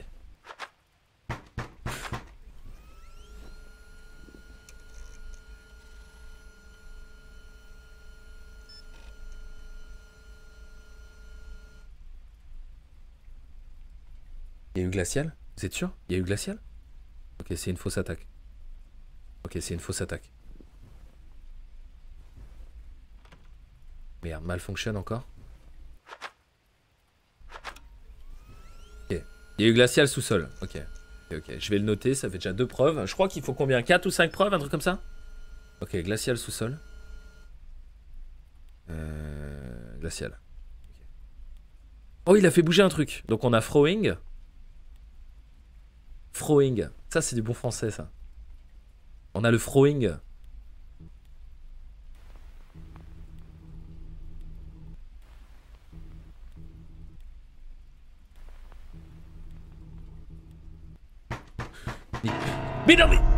Il y a eu glacial? Vous êtes sûr? Il y a eu glacial? Ok, c'est une fausse attaque. Ok, c'est une fausse attaque. Merde, malfunction encore. Ok. Il y a eu glacial sous-sol. Ok. Ok, ok. Je vais le noter, ça fait déjà deux preuves. Je crois qu'il faut combien? Quatre ou cinq preuves, un truc comme ça? Ok, glacial sous-sol. Euh... Glacial. Okay. Oh, il a fait bouger un truc. Donc on a throwing. Throwing. Ça, c'est du bon français, ça. On a le throwing. Mais non, mais...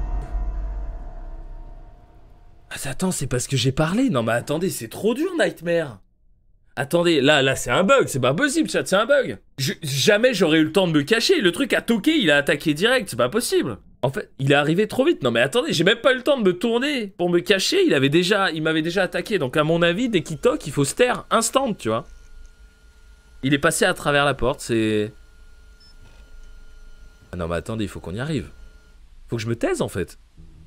Attends, c'est parce que j'ai parlé. Non, mais attendez, c'est trop dur, Nightmare. Attendez, là, là, c'est un bug. C'est pas possible, chat, c'est un bug. Je, jamais j'aurais eu le temps de me cacher. Le truc a toqué, il a attaqué direct. C'est pas possible. En fait, il est arrivé trop vite. Non, mais attendez, j'ai même pas eu le temps de me tourner pour me cacher. Il avait déjà, il m'avait déjà attaqué. Donc, à mon avis, dès qu'il toque, il faut se taire instant, tu vois. Il est passé à travers la porte, c'est... Ah non, mais attendez, il faut qu'on y arrive. Faut que je me taise, en fait.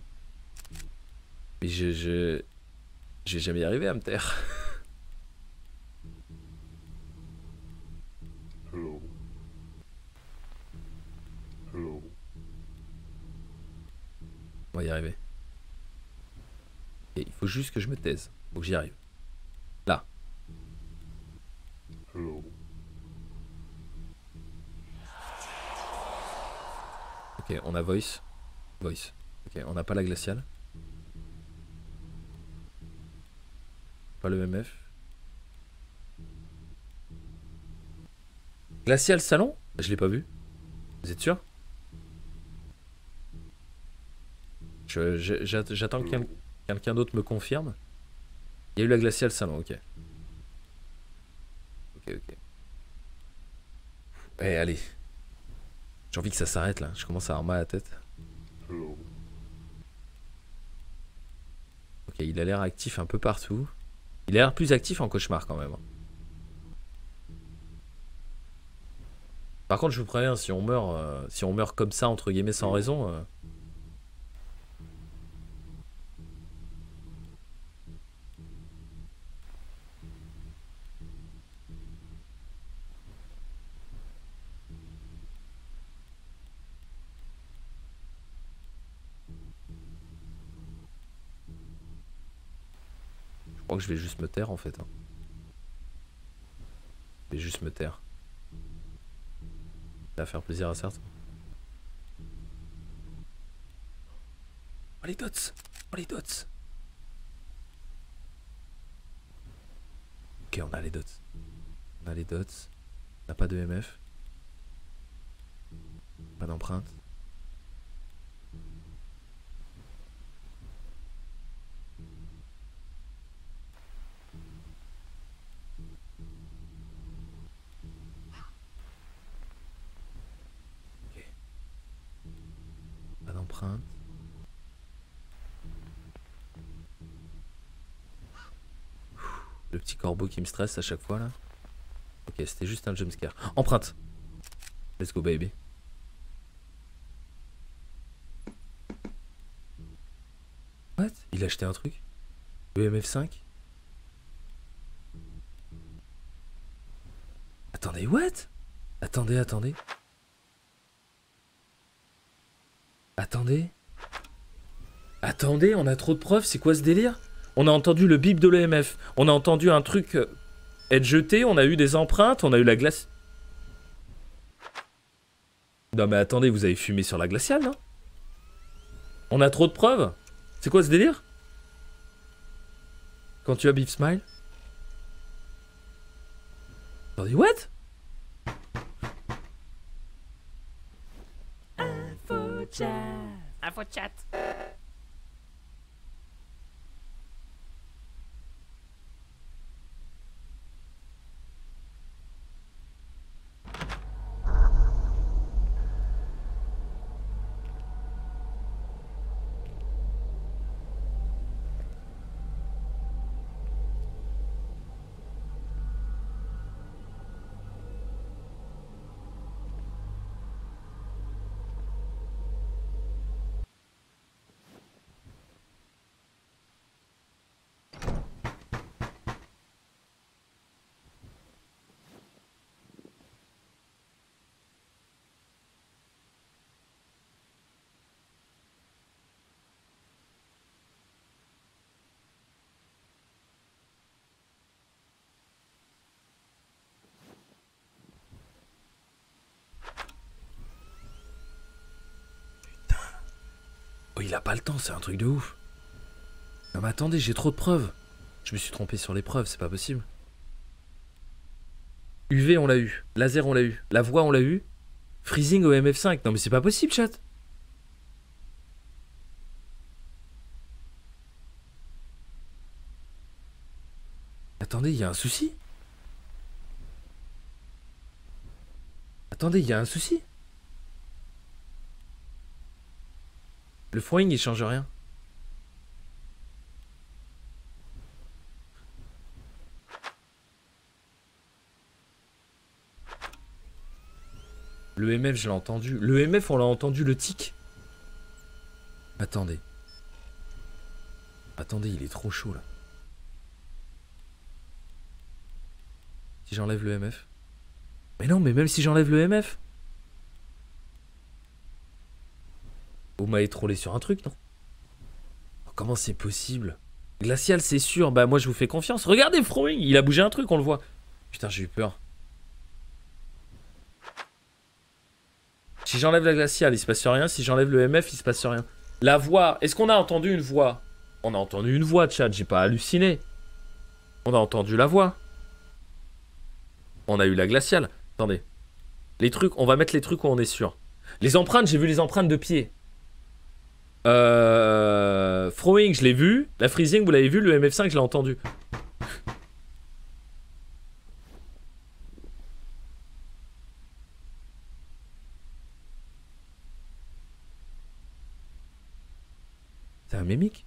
Mais je... Je, je vais jamais y arriver à me taire. Hello. Hello. On va y arriver. Et il faut juste que je me taise. Faut que j'y arrive. Là. Hello. Ok, on a voice. Voice. Ok, on n'a pas la glaciale. Pas le M F. Glacial salon? Je l'ai pas vu. Vous êtes sûr? Je, je, J'attends que quel, quelqu'un d'autre me confirme. Il y a eu la glaciale salon, ok. Ok, ok. Eh, allez. J'ai envie que ça s'arrête là. Je commence à avoir mal à la tête. Hello. Ok, il a l'air actif un peu partout. Il a l'air plus actif en cauchemar quand même. Par contre, je vous préviens, si on meurt, euh, si on meurt comme ça entre guillemets sans raison. Euh... Je crois que je vais juste me taire en fait. Hein. Je vais juste me taire. Ça va faire plaisir à certains. Oh les dots! Oh les dots! Ok, on a les dots. On a les dots. On n'a pas de M F. Pas d'empreinte. Ok. Pas d'empreinte. Le petit corbeau qui me stresse à chaque fois là. Ok, c'était juste un jumpscare. Empreinte. Let's go baby. What? Il a acheté un truc? Le M F cinq? Attendez, what? Attendez, attendez. Attendez, on a trop de preuves, c'est quoi ce délire? On a entendu le bip de l'E M F, on a entendu un truc euh, être jeté, on a eu des empreintes, on a eu la glace... Non mais attendez, vous avez fumé sur la glaciale, non? On a trop de preuves? C'est quoi ce délire? Quand tu as Beef Smile? Attendez, what? Info chat. Info chat. Oh, il a pas le temps, c'est un truc de ouf. Non mais attendez, j'ai trop de preuves. Je me suis trompé sur les preuves, c'est pas possible. U V, on l'a eu. Laser, on l'a eu. La voix, on l'a eu. Freezing au M F cinq. Non mais c'est pas possible, chat. Attendez, il y a un souci. Attendez, il y a un souci. Le throwing, il change rien. Le M F, je l'ai entendu. Le M F, on l'a entendu, le tic. Attendez. Attendez, il est trop chaud, là. Si j'enlève le M F. Mais non, mais même si j'enlève le M F. Vous m'avez trollé sur un truc, non? Oh, comment c'est possible? Glacial, c'est sûr. Bah, moi, je vous fais confiance. Regardez, Throwing, il a bougé un truc, on le voit. Putain, j'ai eu peur. Si j'enlève la glaciale, il se passe rien. Si j'enlève le M F, il se passe rien. La voix, est-ce qu'on a entendu une voix? On a entendu une voix, chat, j'ai pas halluciné. On a entendu la voix. On a eu la glaciale. Attendez. Les trucs, on va mettre les trucs où on est sûr. Les empreintes, j'ai vu les empreintes de pied. Euh... Throwing, je l'ai vu. La freezing, vous l'avez vu. Le M F cinq, je l'ai entendu. C'est un mimique.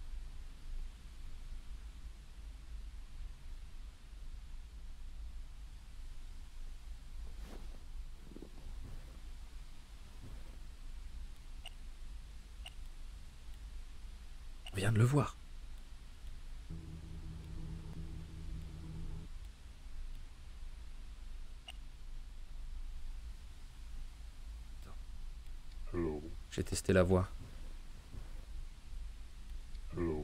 On vient de le voir. Hello. J'ai testé la voix. Hello.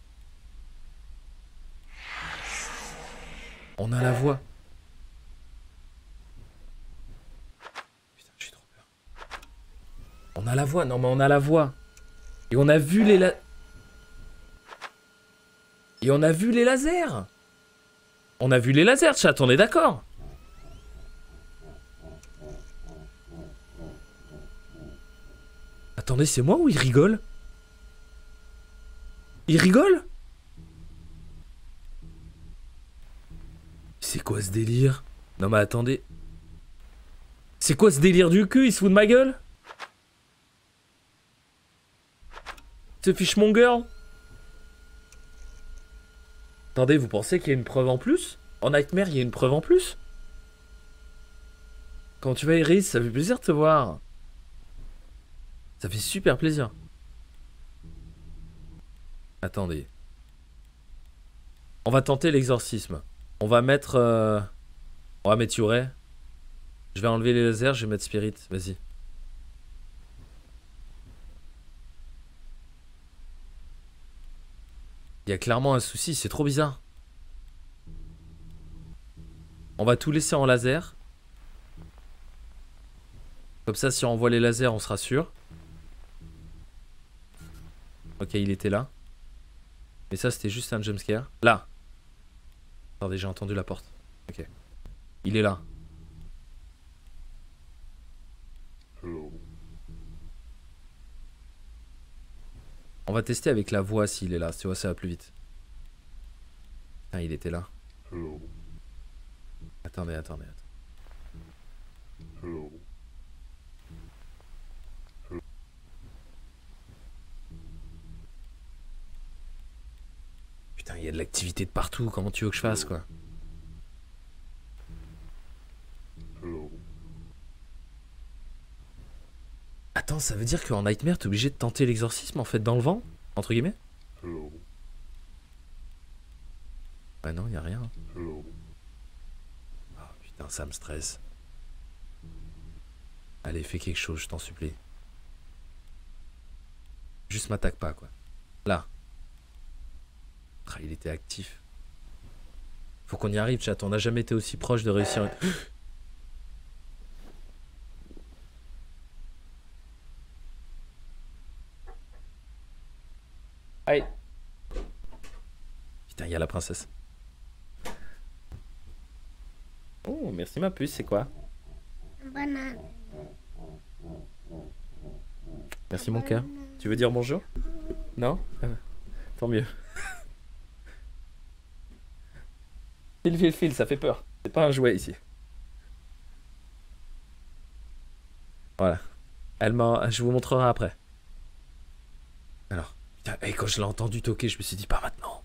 On a la voix. Putain, j'ai trop peur. On a la voix. Non, mais on a la voix. Et on a vu les la... Et on a vu les lasers. On a vu les lasers, chat, on est d'accord. Attendez, c'est moi ou il rigole? Il rigole? C'est quoi ce délire? Non mais attendez. C'est quoi ce délire du cul? Il se fout de ma gueule? Ce fishmonger? Attendez, vous pensez qu'il y a une preuve en plus? En Nightmare, il y a une preuve en plus? Quand tu vas Iris, ça fait plaisir de te voir. Ça fait super plaisir. Attendez. On va tenter l'exorcisme. On va mettre... Euh... On va mettre Yuray. Je vais enlever les lasers, je vais mettre Spirit. Vas-y. y a clairement un souci, c'est trop bizarre. On va tout laisser en laser. Comme ça, si on envoie les lasers, on sera sûr. Ok, il était là. Mais ça, c'était juste un jumpscare. Là. Attendez, j'ai entendu la porte. Ok. Il est là. Hello. On va tester avec la voix s'il est là. Tu vois, ça va plus vite. Ah, il était là. Hello. Attendez, attendez, attendez. Hello. Putain, il y a de l'activité de partout. Comment tu veux que je fasse, quoi? Hello. Attends, ça veut dire qu'en Nightmare, t'es obligé de tenter l'exorcisme, en fait, dans le vent? Entre guillemets? Hello. Bah non, y a rien. Hello. Oh, putain, ça me stresse. Allez, fais quelque chose, je t'en supplie. Juste m'attaque pas, quoi. Là. Ah, il était actif. Faut qu'on y arrive, chat. On n'a jamais été aussi proche de réussir. Allez. Putain, il y a la princesse. Oh, merci ma puce, c'est quoi? Banane. Merci mon cœur. Tu veux dire bonjour? Non? Ah, tant mieux. File, file, file, ça fait peur. C'est pas un jouet ici. Voilà. Elle m'a... Je vous montrerai après. Alors. Putain, et quand je l'ai entendu toquer, je me suis dit pas maintenant.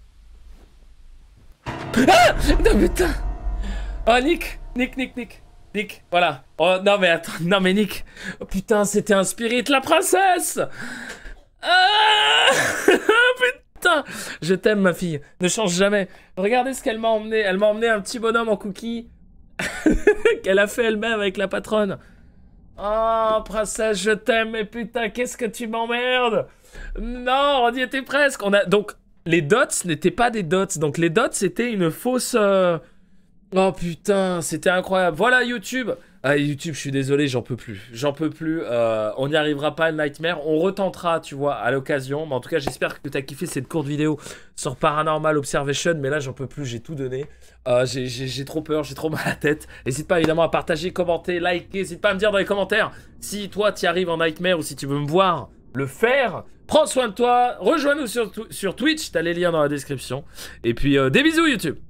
Ah! Non putain! Oh Nick! Nick, Nick, Nick! Nick, voilà. Oh non mais attends, non mais Nick! Oh, putain, c'était un spirit, la princesse! Ah! Putain! Je t'aime ma fille, ne change jamais. Regardez ce qu'elle m'a emmené. Elle m'a emmené un petit bonhomme en cookie qu'elle a fait elle-même avec la patronne. Oh princesse, je t'aime, mais putain, qu'est-ce que tu m'emmerdes! Non, on y était presque. On a... Donc, les dots n'étaient pas des dots. Donc, les dots, c'était une fausse... Euh... Oh putain, c'était incroyable. Voilà YouTube. Ah, YouTube, je suis désolé, j'en peux plus. J'en peux plus. Euh, on n'y arrivera pas à Nightmare. On retentera, tu vois, à l'occasion. Mais en tout cas, j'espère que tu as kiffé cette courte vidéo sur Paranormal Observation. Mais là, j'en peux plus, j'ai tout donné. Euh, j'ai trop peur, j'ai trop mal à la tête. N'hésite pas évidemment à partager, commenter, liker. N'hésite pas à me dire dans les commentaires si toi, tu y arrives en Nightmare ou si tu veux me voir le faire. Prends soin de toi. Rejoins-nous sur, sur Twitch. T'as les liens dans la description. Et puis, euh, des bisous YouTube.